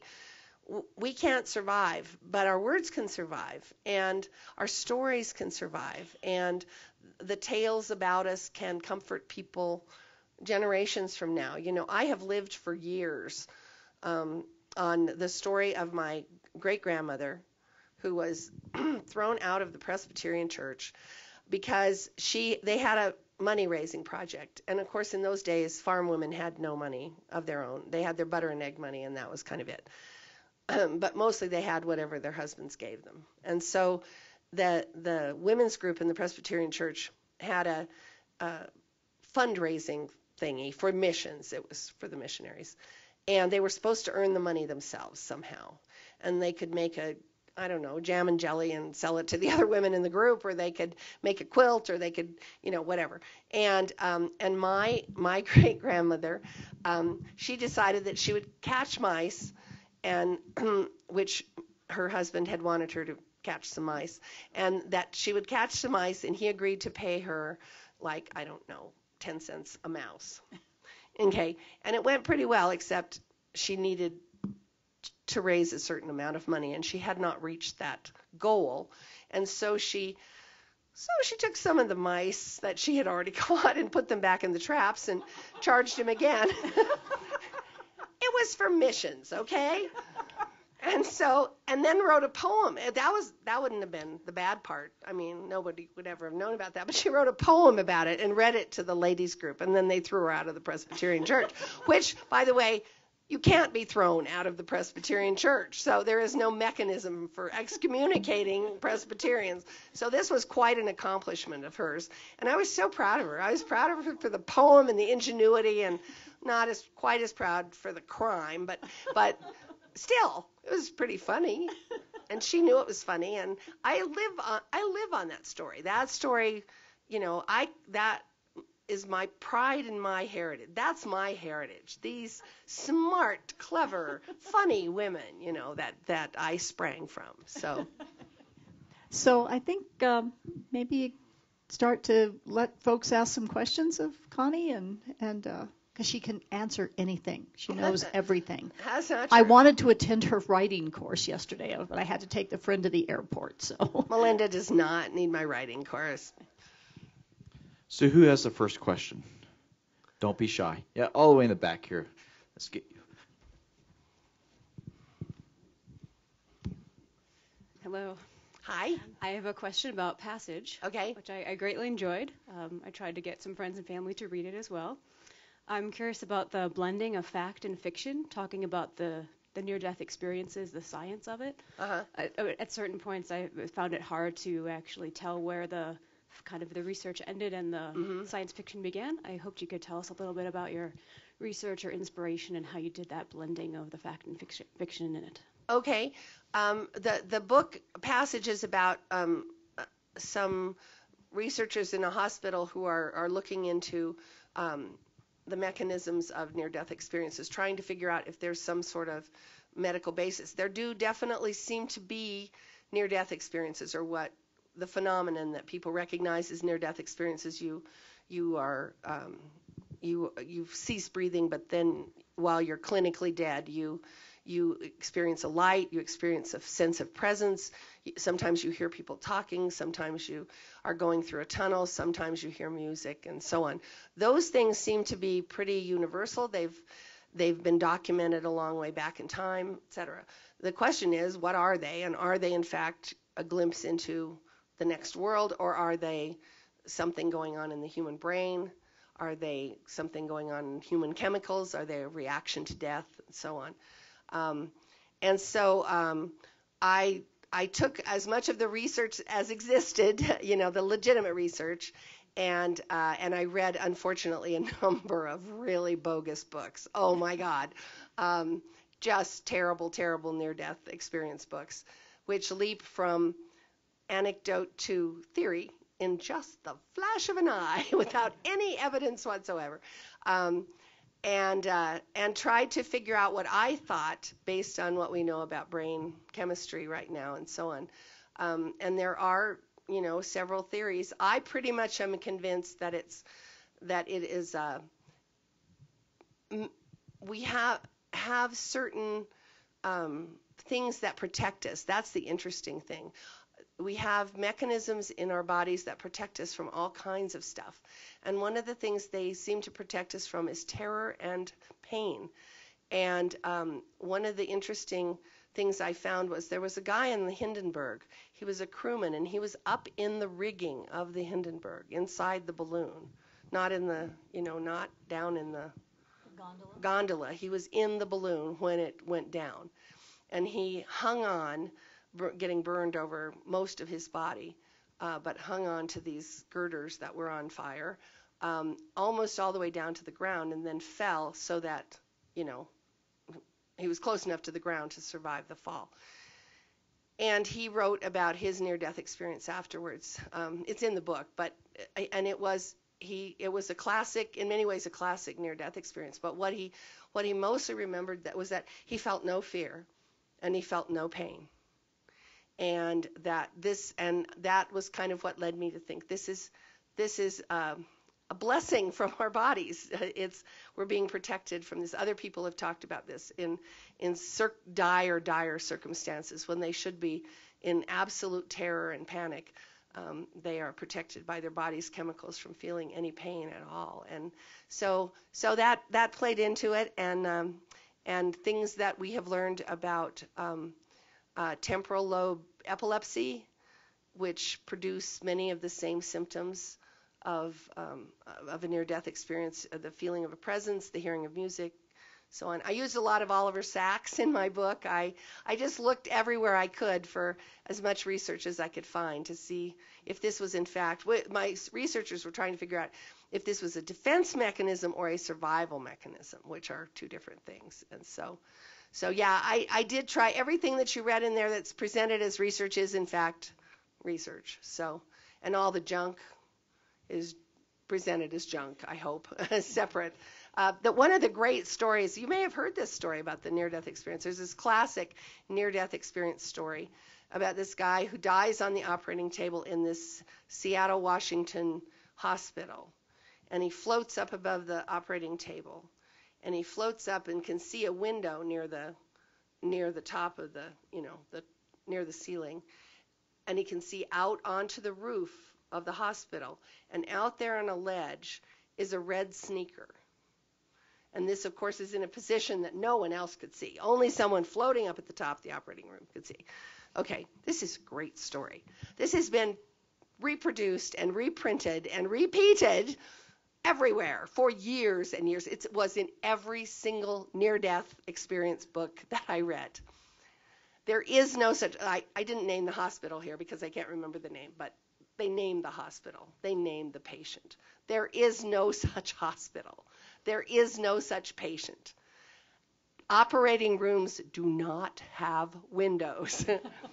we can't survive, but our words can survive, and our stories can survive, and the tales about us can comfort people generations from now. You know, I have lived for years um, on the story of my great-grandmother who was thrown out of the Presbyterian church because she they had a money-raising project. And, of course, in those days, farm women had no money of their own. They had their butter and egg money, and that was kind of it. Um, but mostly they had whatever their husbands gave them. And so the the women's group in the Presbyterian church had a, a fundraising thingy for missions. It was for the missionaries. And they were supposed to earn the money themselves somehow. And they could make a, I don't know, jam and jelly and sell it to the other women in the group, or they could make a quilt, or they could, you know, whatever. And um, and my my great grandmother, um, she decided that she would catch mice, and which her husband had wanted her to catch some mice, and that she would catch some mice, and he agreed to pay her, like, I don't know, ten cents a mouse. Okay, and it went pretty well, except she needed to raise a certain amount of money, and she had not reached that goal, and so she so she took some of the mice that she had already caught and put them back in the traps and charged him again. It was for missions, okay? And so, and then wrote a poem. That was that wouldn't have been the bad part. I mean, nobody would ever have known about that. But she wrote a poem about it and read it to the ladies' group, and then they threw her out of the Presbyterian church. Which, by the way, you can't be thrown out of the Presbyterian church. So there is no mechanism for excommunicating Presbyterians. So this was quite an accomplishment of hers, and I was so proud of her. I was proud of her for the poem and the ingenuity, and not as quite as proud for the crime, but but. Still, it was pretty funny, and she knew it was funny, and I live on I live on that story. That story, you know, I that is my pride and my heritage. That's my heritage. These smart, clever, funny women, you know, that that I sprang from. So, So I think um, maybe start to let folks ask some questions of Connie, and and uh, because she can answer anything. She knows everything. That's not I true. wanted to attend her writing course yesterday, but I had to take the friend to the airport. So Melinda does not need my writing course. So who has the first question? Don't be shy. Yeah, all the way in the back here. Let's get you. Hello. Hi. I have a question about Passage, Okay. which I, I greatly enjoyed. Um, I tried to get some friends and family to read it as well. I'm curious about the blending of fact and fiction, talking about the, the near-death experiences, the science of it. Uh-huh. At, at certain points, I found it hard to actually tell where the kind of the research ended and the Mm-hmm. science fiction began. I hoped you could tell us a little bit about your research or inspiration and how you did that blending of the fact and fiction, fiction in it. Okay. Um, the the book Passage is about um, uh, some researchers in a hospital who are, are looking into um, the mechanisms of near-death experiences, trying to figure out if there's some sort of medical basis. There do definitely seem to be near-death experiences, or what the phenomenon that people recognize as near-death experiences. You you are um, you you cease breathing, but then while you're clinically dead, you you experience a light, you experience a sense of presence. Sometimes you hear people talking, sometimes you are going through a tunnel, sometimes you hear music, and so on. Those things seem to be pretty universal. They've they've been documented a long way back in time, et cetera. The question is, what are they, and are they in fact a glimpse into the next world, or are they something going on in the human brain? Are they something going on in human chemicals? Are they a reaction to death, and so on? Um, and so um, I I took as much of the research as existed, you know, the legitimate research, and uh, and I read, unfortunately, a number of really bogus books. Oh my God, um, just terrible, terrible near-death experience books, which leap from anecdote to theory in just the flash of an eye, without any evidence whatsoever. Um, and uh, and tried to figure out what I thought based on what we know about brain chemistry right now and so on. Um, and there are, you know, several theories. I pretty much am convinced that it's that it is uh, m- we have have certain um, things that protect us. That's the interesting thing. We have mechanisms in our bodies that protect us from all kinds of stuff. And one of the things they seem to protect us from is terror and pain. And um, one of the interesting things I found was there was a guy in the Hindenburg. He was a crewman, and he was up in the rigging of the Hindenburg, inside the balloon, not in the, you know, not down in the gondola. gondola. He was in the balloon when it went down. And he hung on, getting burned over most of his body, uh, but hung on to these girders that were on fire, um, almost all the way down to the ground, and then fell so that, you know, he was close enough to the ground to survive the fall. And he wrote about his near-death experience afterwards. Um, it's in the book, but and it was he it was a classic, in many ways a classic near-death experience. But what he what he mostly remembered that was that he felt no fear, and he felt no pain. And that this and that was kind of what led me to think this is this is um, a blessing from our bodies. It's we're being protected from this. Other people have talked about this in in cir- dire dire circumstances when they should be in absolute terror and panic. Um, they are protected by their body's chemicals from feeling any pain at all. And so so that that played into it, and um, and things that we have learned about. Um, Uh, temporal lobe epilepsy, which produce many of the same symptoms of um, of a near-death experience, uh, the feeling of a presence, the hearing of music, so on. I used a lot of Oliver Sacks in my book. I, I just looked everywhere I could for as much research as I could find to see if this was in fact, my researchers were trying to figure out if this was a defense mechanism or a survival mechanism, which are two different things. And so So yeah, I, I did try everything that you read in there that's presented as research is in fact research. So, and all the junk is presented as junk, I hope, separate. Uh, that one of the great stories, you may have heard this story about the near-death experience. There's this classic near-death experience story about this guy who dies on the operating table in this Seattle, Washington hospital. and he floats up above the operating table, and he floats up and can see a window near the near the top of the, you know, the near the ceiling, and he can see out onto the roof of the hospital, and out there on a ledge is a red sneaker. And this, of course, is in a position that no one else could see. Only someone floating up at the top of the operating room could see. Okay, this is a great story. This has been reproduced and reprinted and repeated everywhere for years and years. It was in every single near-death experience book that I read. There is no such, I, I didn't name the hospital here because I can't remember the name, but they named the hospital. They named the patient. There is no such hospital. There is no such patient. Operating rooms do not have windows.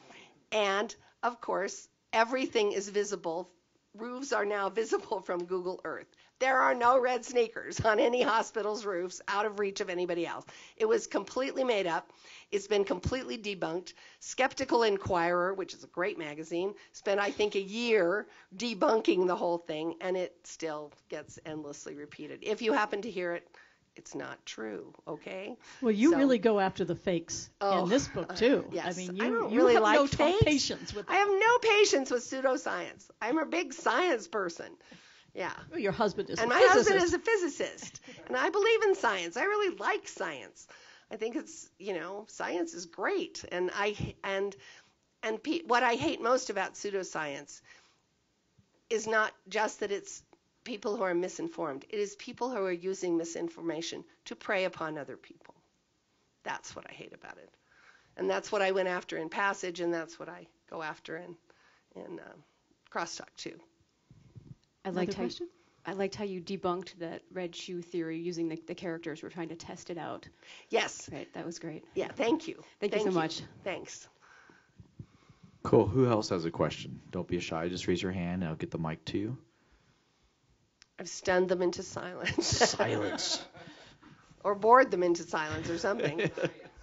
And, of course, everything is visible. Roofs are now visible from Google Earth. There are no red sneakers on any hospital's roofs out of reach of anybody else. It was completely made up. It's been completely debunked. Skeptical Inquirer, which is a great magazine, spent, I think, a year debunking the whole thing, and it still gets endlessly repeated. If you happen to hear it, it's not true, okay? Well, you So- really go after the fakes Oh, in this book, too. uh, yes. I mean, you, I don't you really have like no ta- fakes. patience with I have no patience with pseudoscience. I'm a big science person. Yeah. Well, your husband is And a my physicist. husband is a physicist, and I believe in science. I really like science. I think it's, you know, science is great, and I and and pe- what I hate most about pseudoscience is not just that it's people who are misinformed. It is people who are using misinformation to prey upon other people. That's what I hate about it, and that's what I went after in Passage, and that's what I go after in in um, Crosstalk too. I liked how question? I liked how you debunked that red shoe theory using the, the characters. We're trying to test it out. Yes. Right, that was great. Yeah. Thank you. Thank you so much. Thanks. Cool. Who else has a question? Don't be shy. Just raise your hand. I'll get the mic to you. I've stunned them into silence. Silence. Or bored them into silence or something.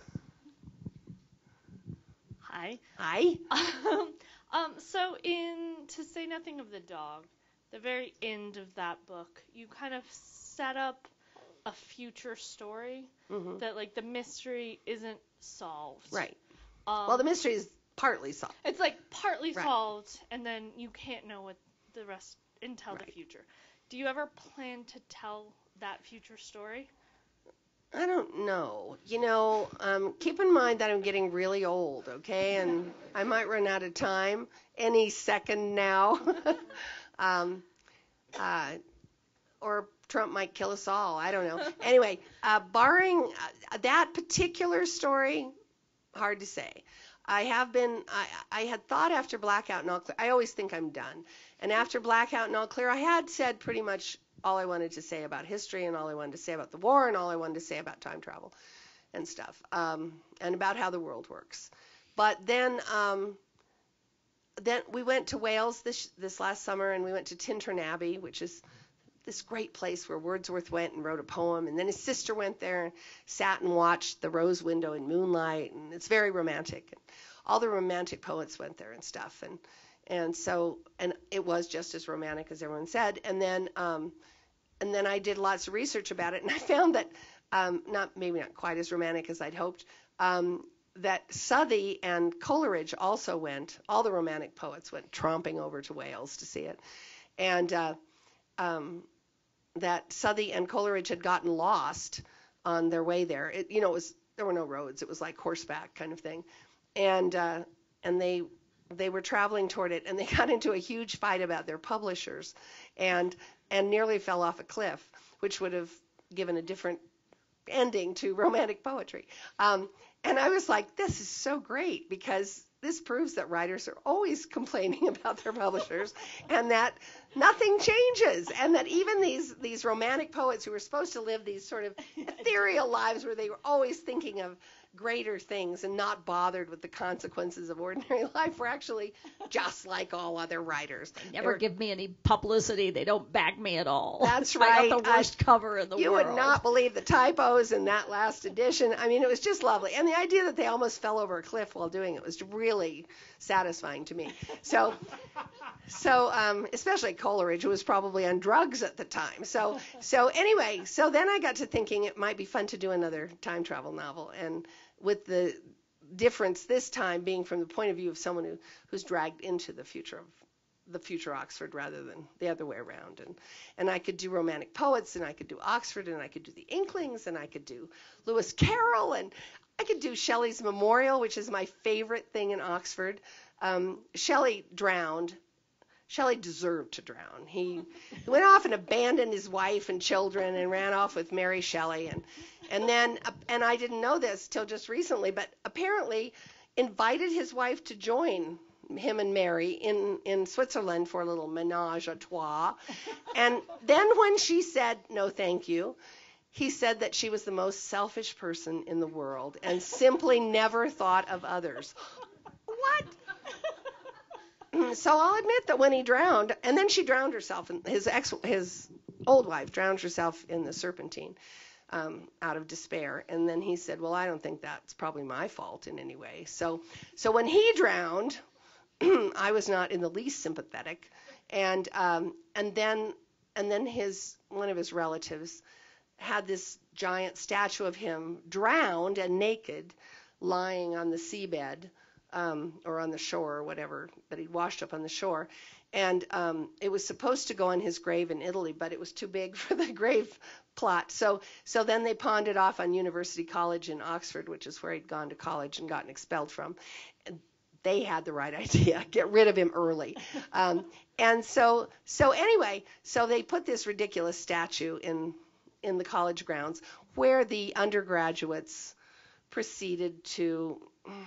Hi. Hi. Um, um, so in To Say Nothing of the Dog, the very end of that book, you kind of set up a future story Mhm. that, like, the mystery isn't solved. Right. Um, Well, the mystery is partly solved. it's like partly Right. solved, and then you can't know what the rest until the Right. future. Do you ever plan to tell that future story? I don't know. You know, um, keep in mind that I'm getting really old, okay? And I might run out of time any second now. um, uh, or Trump might kill us all. I don't know. Anyway, uh, barring uh, that particular story, hard to say. I have been, I, I had thought after Blackout and All Clear, I always think I'm done. And after Blackout and All Clear, I had said pretty much all I wanted to say about history and all I wanted to say about the war and all I wanted to say about time travel and stuff, um, and about how the world works. But then um, then we went to Wales this this last summer, and we went to Tintern Abbey, which is this great place where Wordsworth went and wrote a poem, and then his sister went there and sat and watched the rose window in moonlight, and it's very romantic. And all the romantic poets went there and stuff, and and so and it was just as romantic as everyone said. And then um, and then I did lots of research about it, and I found that um, not maybe not quite as romantic as I'd hoped. Um, that Southey and Coleridge also went. All the romantic poets went tromping over to Wales to see it, and uh, um, that Southey and Coleridge had gotten lost on their way there. It, you know, it was there were no roads. It was like horseback kind of thing, and uh, and they they were traveling toward it, and they got into a huge fight about their publishers, and and nearly fell off a cliff, which would have given a different ending to romantic poetry. Um, and I was like, this is so great, because this proves that writers are always complaining about their publishers, and that nothing changes, and that even these these romantic poets who were supposed to live these sort of ethereal lives where they were always thinking of greater things and not bothered with the consequences of ordinary life were actually just like all other writers. They Never were- give me any publicity. They don't back me at all. That's I right. got the worst I- cover in the You world. would not believe the typos in that last edition. I mean, it was just lovely. And the idea that they almost fell over a cliff while doing it was really satisfying to me. So, so um, especially Coleridge, who was probably on drugs at the time. So, so anyway, so then I got to thinking it might be fun to do another time travel novel, and with the difference this time being from the point of view of someone who, who's dragged into the future of the future Oxford rather than the other way around. And and I could do romantic poets, and I could do Oxford, and I could do the Inklings, and I could do Lewis Carroll, and I could do Shelley's Memorial, which is my favorite thing in Oxford. Um, Shelley drowned. Shelley deserved to drown. He, he went off and abandoned his wife and children and ran off with Mary Shelley. And and then, and I didn't know this till just recently, but apparently invited his wife to join him and Mary in, in Switzerland for a little menage a trois. And then when she said, no, thank you, he said that she was the most selfish person in the world and simply never thought of others. What? So I'll admit that when he drowned, and then she drowned herself, and his ex, his old wife drowned herself in the Serpentine um, out of despair. And then he said, well, I don't think that's probably my fault in any way. So, so when he drowned, I was not in the least sympathetic. And um, and then and then his one of his relatives had this giant statue of him drowned and naked, lying on the seabed. Um, or on the shore or whatever, that he'd washed up on the shore. And um, it was supposed to go on his grave in Italy, but it was too big for the grave plot. So so then they pawned it off on University College in Oxford, which is where he'd gone to college and gotten expelled from. And they had the right idea, get rid of him early. Um, and so so anyway, so they put this ridiculous statue in in the college grounds where the undergraduates proceeded to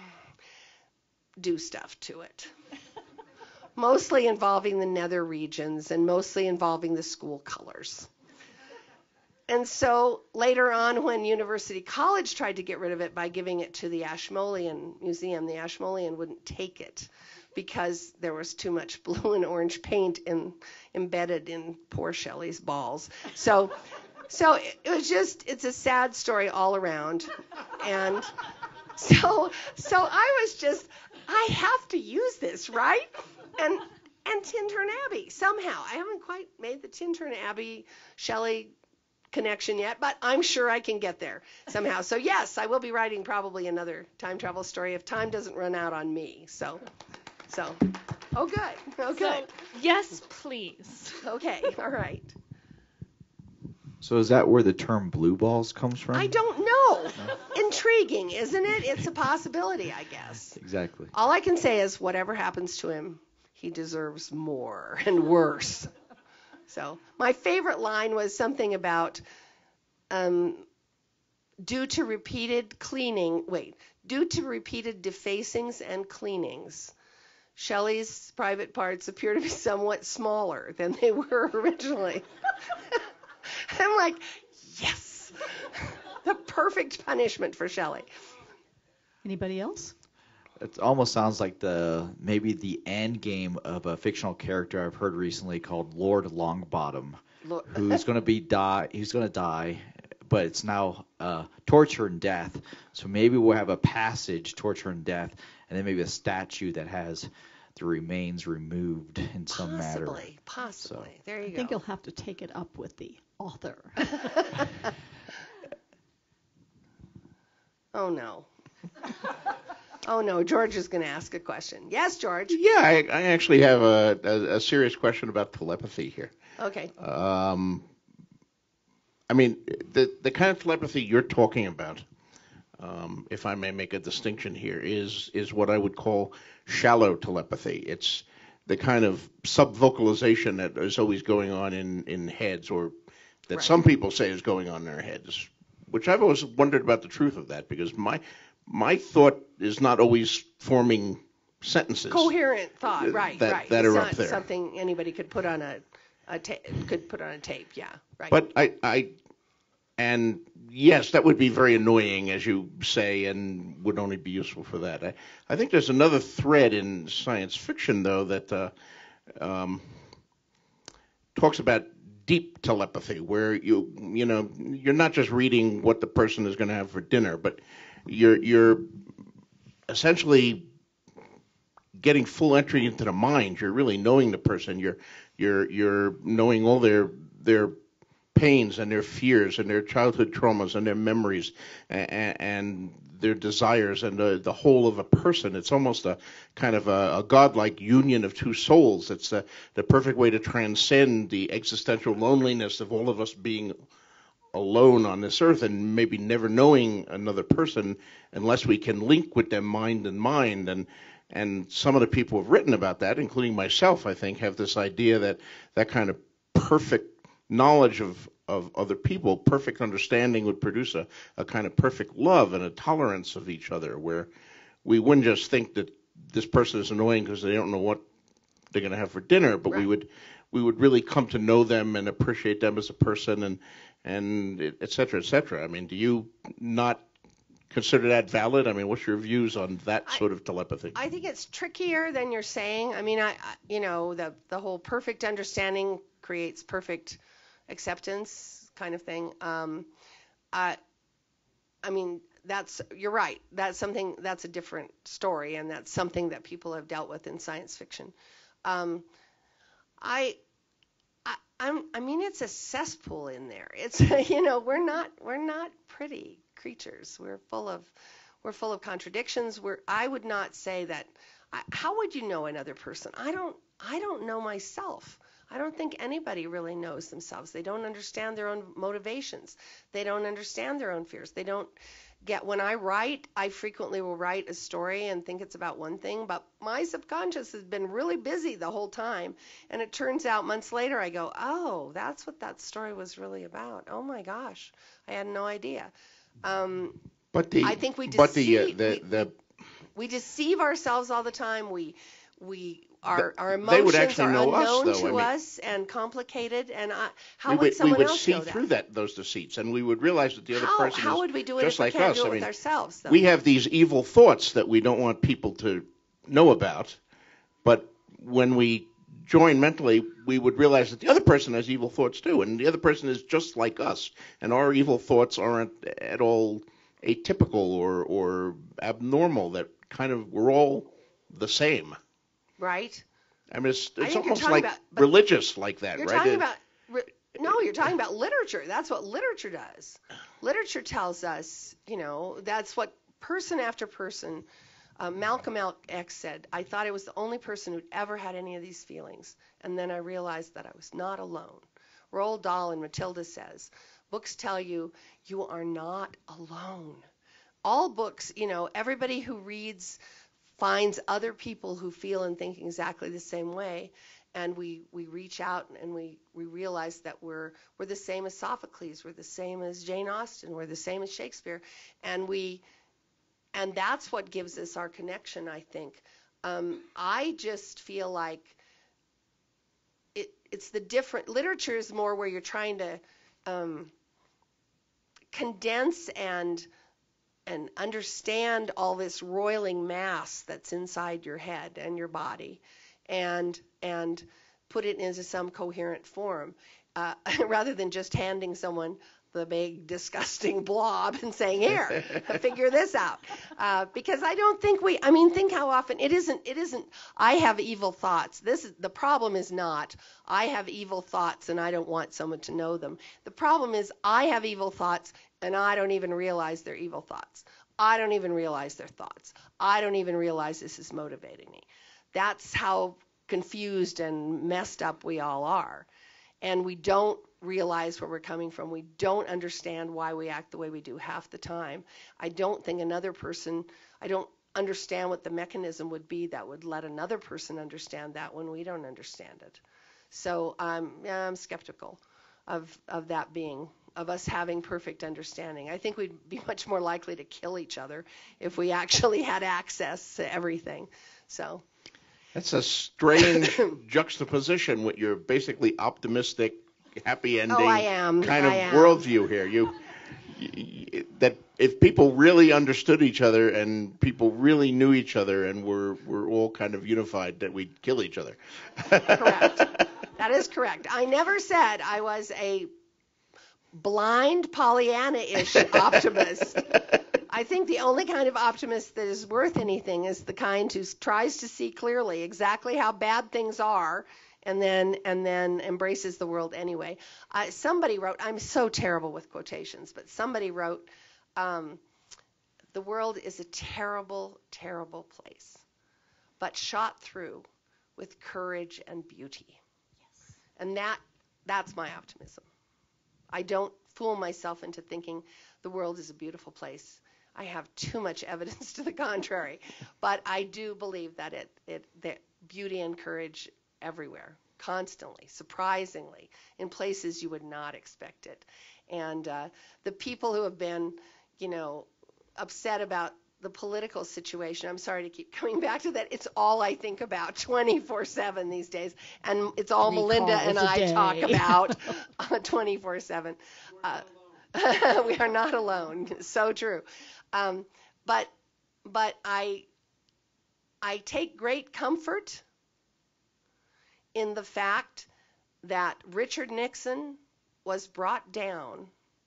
do stuff to it, mostly involving the nether regions and mostly involving the school colors. And so later on, when University College tried to get rid of it by giving it to the Ashmolean Museum, the Ashmolean wouldn't take it because there was too much blue and orange paint in, embedded in poor Shelley's balls. So, so it, it was just, it's a sad story all around. And so, so I was just, I have to use this, right? And and Tintern Abbey, somehow. I haven't quite made the Tintern Abbey Shelley connection yet, but I'm sure I can get there somehow. So yes, I will be writing probably another time travel story if time doesn't run out on me. So, so, oh good, oh good. So, yes, please. Okay, all right. So is that where the term blue balls comes from? I don't know. Intriguing, isn't it? It's a possibility, I guess. Exactly. All I can say is whatever happens to him, he deserves more and worse. So my favorite line was something about um, due to repeated cleaning, wait, due to repeated defacings and cleanings, Shelley's private parts appear to be somewhat smaller than they were originally. I'm like, yes, the perfect punishment for Shelley. Anybody else? It almost sounds like the maybe the end game of a fictional character I've heard recently called Lord Longbottom, Lord. who's going to be die. He's going to die, but it's now uh, torture and death. So maybe we'll have a passage, torture and death, and then maybe a statue that has the remains removed in some matter. Possibly, possibly. So, There you I go. think you'll have to take it up with the author. Oh, no. Oh, no. George is going to ask a question. Yes, George. Yeah, I, I actually have a, a, a serious question about telepathy here. Okay. Um, I mean, the the kind of telepathy you're talking about, um, if I may make a distinction here, is is what I would call shallow telepathy. It's the kind of subvocalization that is always going on in, in heads, or that Right. some people say is going on in their heads, which I've always wondered about the truth of that, because my my thought is not always forming sentences. Coherent thought. Right, that, right. that it's are not up there. something anybody could put on a, a ta- could put on a tape. Yeah, right. But I, I, and yes, that would be very annoying, as you say, and would only be useful for that. I, I think there's another thread in science fiction, though, that uh, um, talks about deep telepathy, where you, you know, you're not just reading what the person is going to have for dinner, but you're, you're essentially getting full entry into the mind. You're really knowing the person. You're You're you're knowing all their their pains and their fears and their childhood traumas and their memories and, and their desires and the, the whole of a person. It's almost a kind of a, a godlike union of two souls. It's the, the perfect way to transcend the existential loneliness of all of us being alone on this earth and maybe never knowing another person unless we can link with them mind and mind. And and some of the people who have written about that, including myself, I think, have this idea that that kind of perfect knowledge of, of other people, perfect understanding would produce a, a kind of perfect love and a tolerance of each other where we wouldn't just think that this person is annoying because they don't know what they're going to have for dinner, but Right. we would we would really come to know them and appreciate them as a person and and et cetera, et cetera. I mean, do you not consider that valid? I mean, what's your views on that I- sort of telepathy? I think it's trickier than you're saying. I mean, I, I you know, the the whole perfect understanding creates perfect acceptance kind of thing. Um, I, I mean, that's you're right. That's something that's a different story, and that's something that people have dealt with in science fiction. Um, I, I, I'm, I mean, it's a cesspool in there. It's you know, we're not we're not pretty creatures. We're full of we're full of contradictions. We're I would not say that. I, how would you know another person? I don't I don't know myself. I don't think anybody really knows themselves. They don't understand their own motivations. They don't understand their own fears. They don't get, when I write, I frequently will write a story and think it's about one thing, but my subconscious has been really busy the whole time. And it turns out months later I go, oh, that's what that story was really about. Oh my gosh, I had no idea. Um, But the I think we but the uh, deceive- the, we- the we deceive ourselves all the time. We we our our They would emotions actually are know us, unknown though. to I mean- us and complicated. And I, how we would would, we someone would else see know through that? that those deceits, and we would realize that the other How, person how is would we do it just if we like can't us. do it I with mean, ourselves? Though? we have these evil thoughts that we don't want people to know about, but when we join mentally, we would realize that the other person has evil thoughts too, and the other person is just like us, and our evil thoughts aren't at all atypical or, or abnormal. That kind of we're all the same. Right? I mean, it's, I it's think you're almost talking like about- but religious like that, You're right? talking It- about re- no, you're talking about literature. That's what literature does. Literature tells us, you know, that's what person after person. Uh, Malcolm X said, I thought I was the only person who'd ever had any of these feelings, and then I realized that I was not alone. Roald Dahl in Matilda says, books tell you you are not alone. All books, you know, everybody who reads finds other people who feel and think exactly the same way, and we, we reach out and we, we realize that we're we're the same as Sophocles, we're the same as Jane Austen, we're the same as Shakespeare, and we and that's what gives us our connection, I think. Um, I just feel like it it's the different literature is more where you're trying to um, condense and and understand all this roiling mass that's inside your head and your body, and and put it into some coherent form, uh, rather than just handing someone the big disgusting blob and saying, here, figure this out. Uh, because I don't think we, I mean, think how often, it isn't, it isn't, I have evil thoughts. This is, the problem is not, I have evil thoughts and I don't want someone to know them. The problem is I have evil thoughts and I don't even realize they're evil thoughts. I don't even realize they're thoughts. I don't even realize this is motivating me. That's how confused and messed up we all are. And we don't realize where we're coming from. We don't understand why we act the way we do half the time. I don't think another person, I don't understand what the mechanism would be that would let another person understand that when we don't understand it. So um, yeah, I'm skeptical of, of that being, of us having perfect understanding. I think we'd be much more likely to kill each other if we actually had access to everything. So. That's a strange juxtaposition with your basically optimistic, happy ending Oh, I am. kind of I am. worldview here. You, you that if people really understood each other and people really knew each other and were were all kind of unified, that we'd kill each other. Correct. That is correct. I never said I was a blind Pollyanna-ish optimist. I think the only kind of optimist that is worth anything is the kind who tries to see clearly exactly how bad things are and then and then embraces the world anyway. Uh, somebody wrote, I'm so terrible with quotations, but somebody wrote, um, the world is a terrible, terrible place, but shot through with courage and beauty. Yes. And that that's my optimism. I don't fool myself into thinking the world is a beautiful place. I have too much evidence to the contrary, but I do believe that it it that beauty and courage everywhere, constantly, surprisingly, in places you would not expect it. And uh, the people who have been, you know, upset about the political situation, I'm sorry to keep coming back to that. It's all I think about twenty-four seven these days, and it's all Three Melinda calls and a I day. talk about twenty-four seven. Uh, we are not alone. So true. Um, but but I I take great comfort in the fact that Richard Nixon was brought down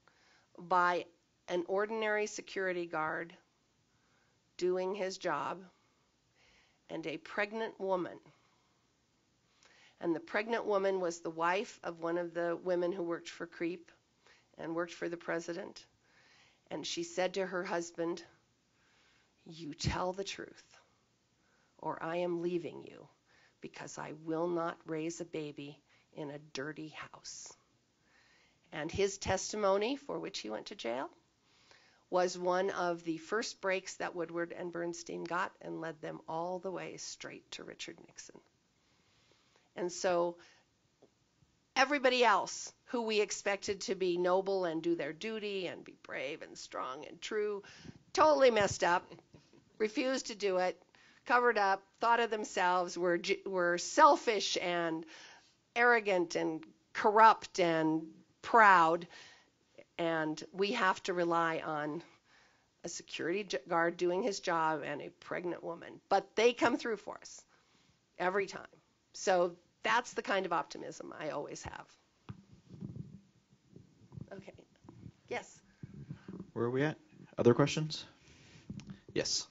by an ordinary security guard doing his job and a pregnant woman. And the pregnant woman was the wife of one of the women who worked for Creep and worked for the president. And she said to her husband, "You tell the truth, or I am leaving you, because I will not raise a baby in a dirty house." And his testimony, for which he went to jail, was one of the first breaks that Woodward and Bernstein got and led them all the way straight to Richard Nixon. And so everybody else who we expected to be noble and do their duty and be brave and strong and true, totally messed up, refused to do it, covered up, thought of themselves, were were selfish and arrogant and corrupt and proud, and we have to rely on a security guard doing his job and a pregnant woman. But they come through for us every time. So that's the kind of optimism I always have. Okay. Yes? Where are we at? Other questions? Yes.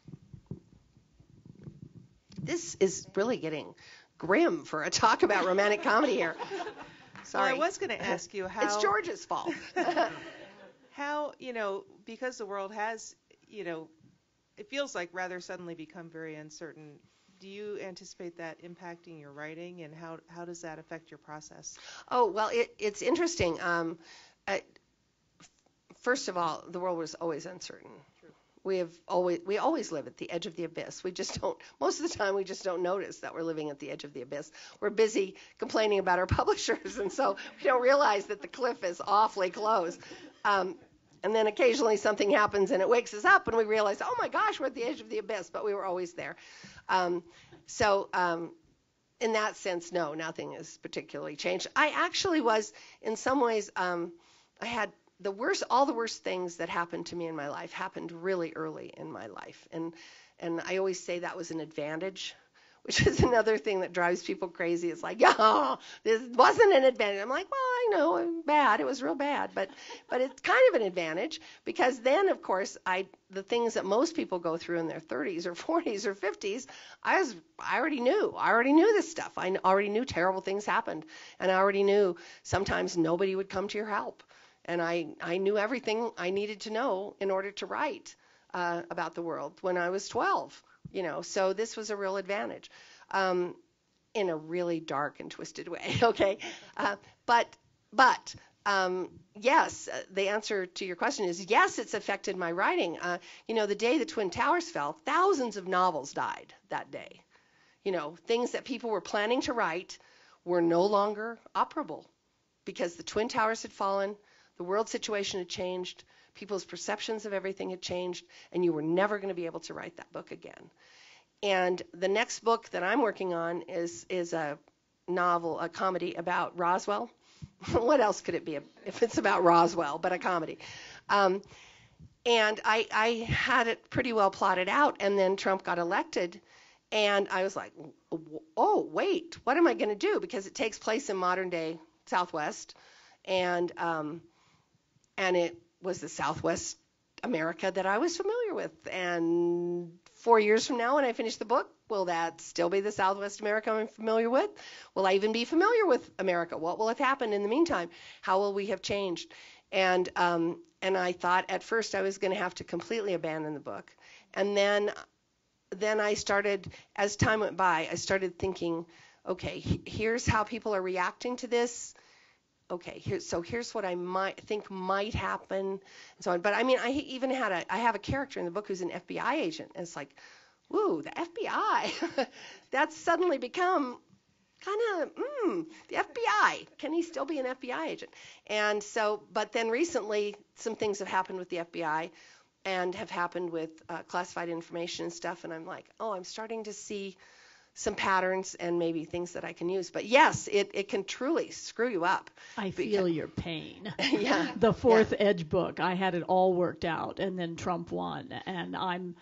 This is really getting grim for a talk about romantic comedy here. Sorry. Well, I was going to ask you how... It's George's fault. How, you know, because the world has, you know, it feels like rather suddenly become very uncertain, do you anticipate that impacting your writing, and how how does that affect your process? Oh, well, it, it's interesting. Um, I, first of all, the world was always uncertain. True. We have always we always live at the edge of the abyss. We just don't, most of the time we just don't notice that we're living at the edge of the abyss. We're busy complaining about our publishers, and so we don't realize that the cliff is awfully close. Um, and then occasionally something happens and it wakes us up and we realize, oh my gosh, we're at the edge of the abyss, but we were always there. Um, so um, in that sense, no, nothing has particularly changed. I actually was, in some ways, um, I had the worst, all the worst things that happened to me in my life happened really early in my life. And, and I always say that was an advantage, which is another thing that drives people crazy. It's like, oh, this wasn't an advantage. I'm like, well, I know, I'm bad. It was real bad. But but it's kind of an advantage, because then, of course, I the things that most people go through in their thirties or forties or fifties, I was I already knew. I already knew this stuff. I already knew terrible things happened. And I already knew sometimes nobody would come to your help. And I, I knew everything I needed to know in order to write uh, about the world when I was twelve. You know, so this was a real advantage, um, in a really dark and twisted way. Okay, uh, but but um, yes, uh, the answer to your question is yes. It's affected my writing. Uh, you know, the day the Twin Towers fell, thousands of novels died that day. You know, things that people were planning to write were no longer operable because the Twin Towers had fallen, the world situation had changed. People's perceptions of everything had changed, and you were never going to be able to write that book again. And the next book that I'm working on is is a novel, a comedy about Roswell. What else could it be if it's about Roswell, but a comedy? Um, and I, I had it pretty well plotted out, and then Trump got elected, and I was like, oh, wait, what am I going to do? Because it takes place in modern-day Southwest, and um, and it was the Southwest America that I was familiar with and four years from now when I finish the book, will that still be the Southwest America I'm familiar with? Will I even be familiar with America? What will have happened in the meantime? How will we have changed? And um, and I thought at first I was going to have to completely abandon the book. And then then I started, as time went by, I started thinking, okay, he- here's how people are reacting to this. Okay, here, so here's what I might think might happen, and so on. But I mean, I even had a, I have a character in the book who's an F B I agent, and it's like, woo, the F B I, that's suddenly become kind of, mm, the F B I. Can he still be an F B I agent? And so, but then recently, some things have happened with the F B I, and have happened with uh, classified information and stuff, and I'm like, oh, I'm starting to see some patterns and maybe things that I can use. But yes, it, it can truly screw you up. I feel your pain. Yeah. The Fourth yeah. Edge book, I had it all worked out, and then Trump won, and I'm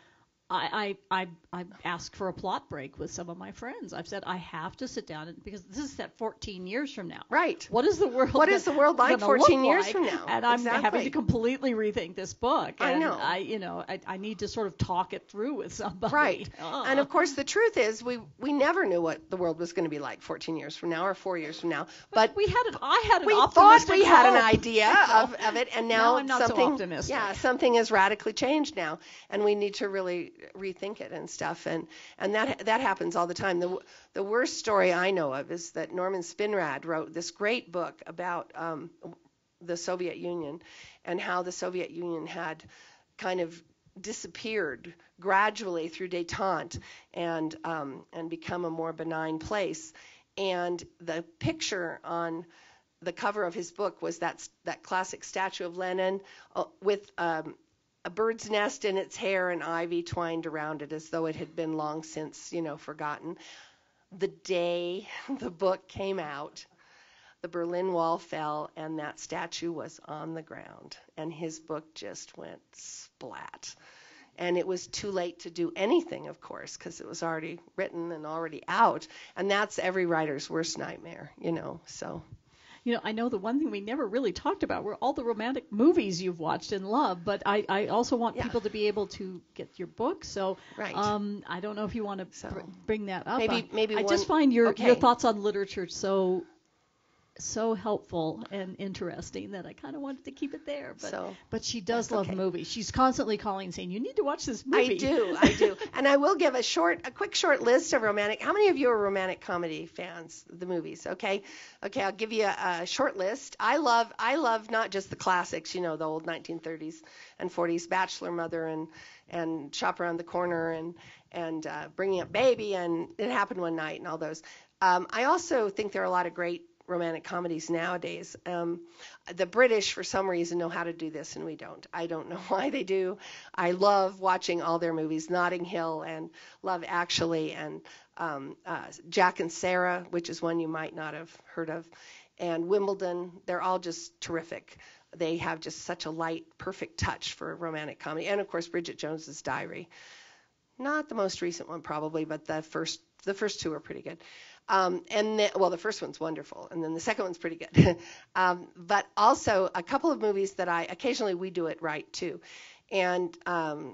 I, I, I, I asked for a plot break with some of my friends. I've said I have to sit down and, because this is set fourteen years from now. Right. What is the world? What is the world like fourteen years like? from now? And I'm exactly. having to completely rethink this book. I and know. I, you know, I, I need to sort of talk it through with somebody. Right. Uh. And of course, the truth is, we we never knew what the world was going to be like fourteen years from now or four years from now. But, But we had an, I had an we thought optimistic we had an hope. idea of, of it, and now, Now I'm not so something, optimistic. yeah, something has radically changed now, and we need to really rethink it and stuff. And and that that happens all the time. The the worst story I know of is that Norman Spinrad wrote this great book about um, the Soviet Union and how the Soviet Union had kind of disappeared gradually through détente and um, and become a more benign place. And the picture on the cover of his book was that that classic statue of Lenin uh, with um, a bird's nest in its hair and ivy twined around it, as though it had been long since, you know, forgotten. The day the book came out, the Berlin Wall fell, and that statue was on the ground, and his book just went splat. And it was too late to do anything, of course, because it was already written and already out, and that's every writer's worst nightmare, you know, so... You know, I know the one thing we never really talked about were all the romantic movies you've watched and loved, but I, I also want Yeah. people to be able to get your book. So Right. um, I don't know if you want to So, br- bring that up. maybe- I, maybe I one- just find your, okay. your thoughts on literature so so helpful and interesting that I kind of wanted to keep it there. But So, but she does that's love okay. movies. She's constantly calling saying, you need to watch this movie. I do, I do. And I will give a short, a quick short list of romantic. How many of you are romantic comedy fans, the movies? Okay, okay. I'll give you a, a short list. I love, I love not just the classics, you know, the old nineteen thirties and forties, Bachelor Mother and and Shop Around the Corner and and uh, Bringing Up Baby and It Happened One Night and all those. Um, I also think there are a lot of great romantic comedies nowadays. Um, the British, for some reason, know how to do this, and we don't. I don't know why they do. I love watching all their movies, Notting Hill and Love Actually and um, uh, Jack and Sarah, which is one you might not have heard of, and Wimbledon. They're all just terrific. They have just such a light, perfect touch for romantic comedy. And, of course, Bridget Jones's Diary. Not the most recent one, probably, but the first the first two are pretty good. Um, and the, well, the first one's wonderful, and then the second one's pretty good. um, but also a couple of movies that I occasionally we do it right too, and um,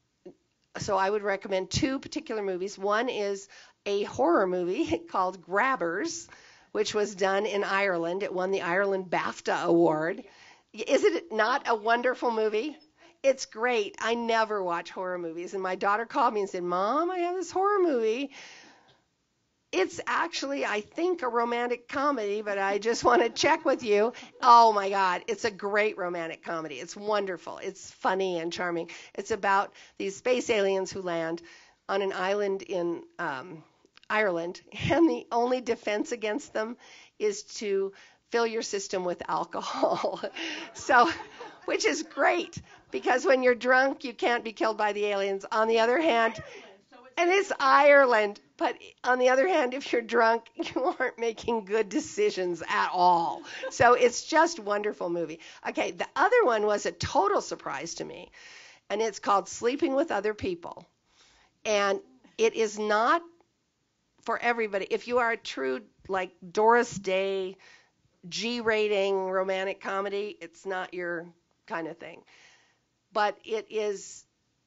so I would recommend two particular movies. One is a horror movie called Grabbers, which was done in Ireland. It won the Ireland BAFTA Award. Is it not a wonderful movie? It's great. I never watch horror movies, and my daughter called me and said, "Mom, I have this horror movie." It's actually, I think, a romantic comedy, but I just want to check with you. Oh, my God. It's a great romantic comedy. It's wonderful. It's funny and charming. It's about these space aliens who land on an island in um, Ireland, and the only defense against them is to fill your system with alcohol. So, which is great, because when you're drunk, you can't be killed by the aliens. On the other hand, and it's Ireland. But on the other hand, if you're drunk, you aren't making good decisions at all. So it's just a wonderful movie. Okay, the other one was a total surprise to me, and it's called Sleeping with Other People. And it is not for everybody. If you are a true, like, Doris Day, G-rating romantic comedy, it's not your kind of thing. But it is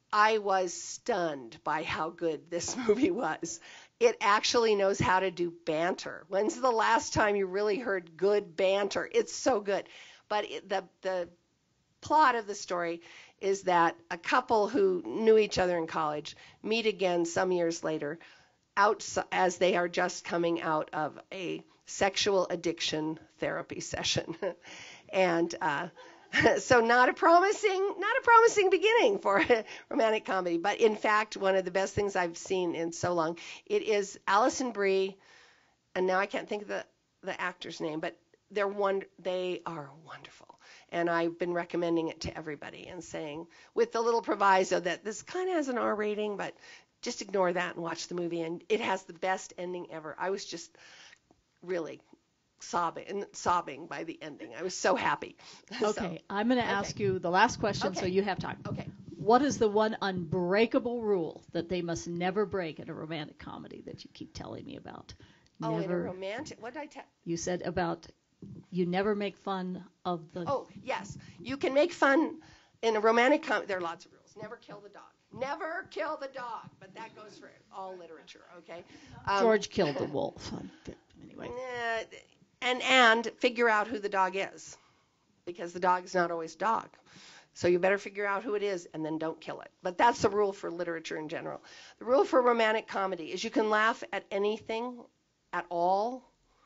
I was stunned by how good this movie was. It actually knows how to do banter. When's the last time you really heard good banter? It's so good. But it, the the plot of the story is that a couple who knew each other in college meet again some years later, out as they are just coming out of a sexual addiction therapy session, and uh, so not a promising, not a promising beginning for a romantic comedy. But in fact, one of the best things I've seen in so long. It is Alison Brie, and now I can't think of the the actor's name, but they're one. They are wonderful. And I've been recommending it to everybody and saying, with the little proviso that this kind of has an R rating, but just ignore that and watch the movie. And it has the best ending ever. I was just really sobbing, sobbing by the ending. I was so happy. Okay, so, I'm going to okay. ask you the last question, okay. so you have time. Okay. What is the one unbreakable rule that they must never break in a romantic comedy that you keep telling me about? Oh, never, in a romantic? What did I tell? You said about you never make fun of the. Oh, yes. You can make fun in a romantic comedy. There are lots of rules. Never kill the dog. Never kill the dog. But that goes for all literature, okay? Um, George killed the wolf. Anyway. Uh, and and figure out who the dog is, because the dog is not always dog. So you better figure out who it is and then don't kill it. But that's the rule for literature in general. The rule for romantic comedy is you can laugh at anything at all.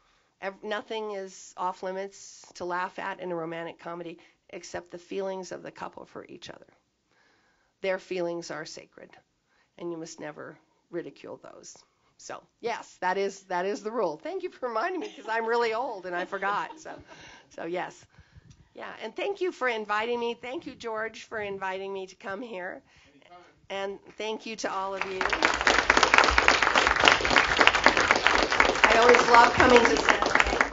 Nothing is off limits to laugh at in a romantic comedy except the feelings of the couple for each other. Their feelings are sacred, and you must never ridicule those. So, yes, that is that is the rule. Thank you for reminding me, because I'm really old and I forgot. So, so yes. Yeah, and thank you for inviting me. Thank you, George, for inviting me to come here. Anytime. And thank you to all of you. I always love coming to San Diego.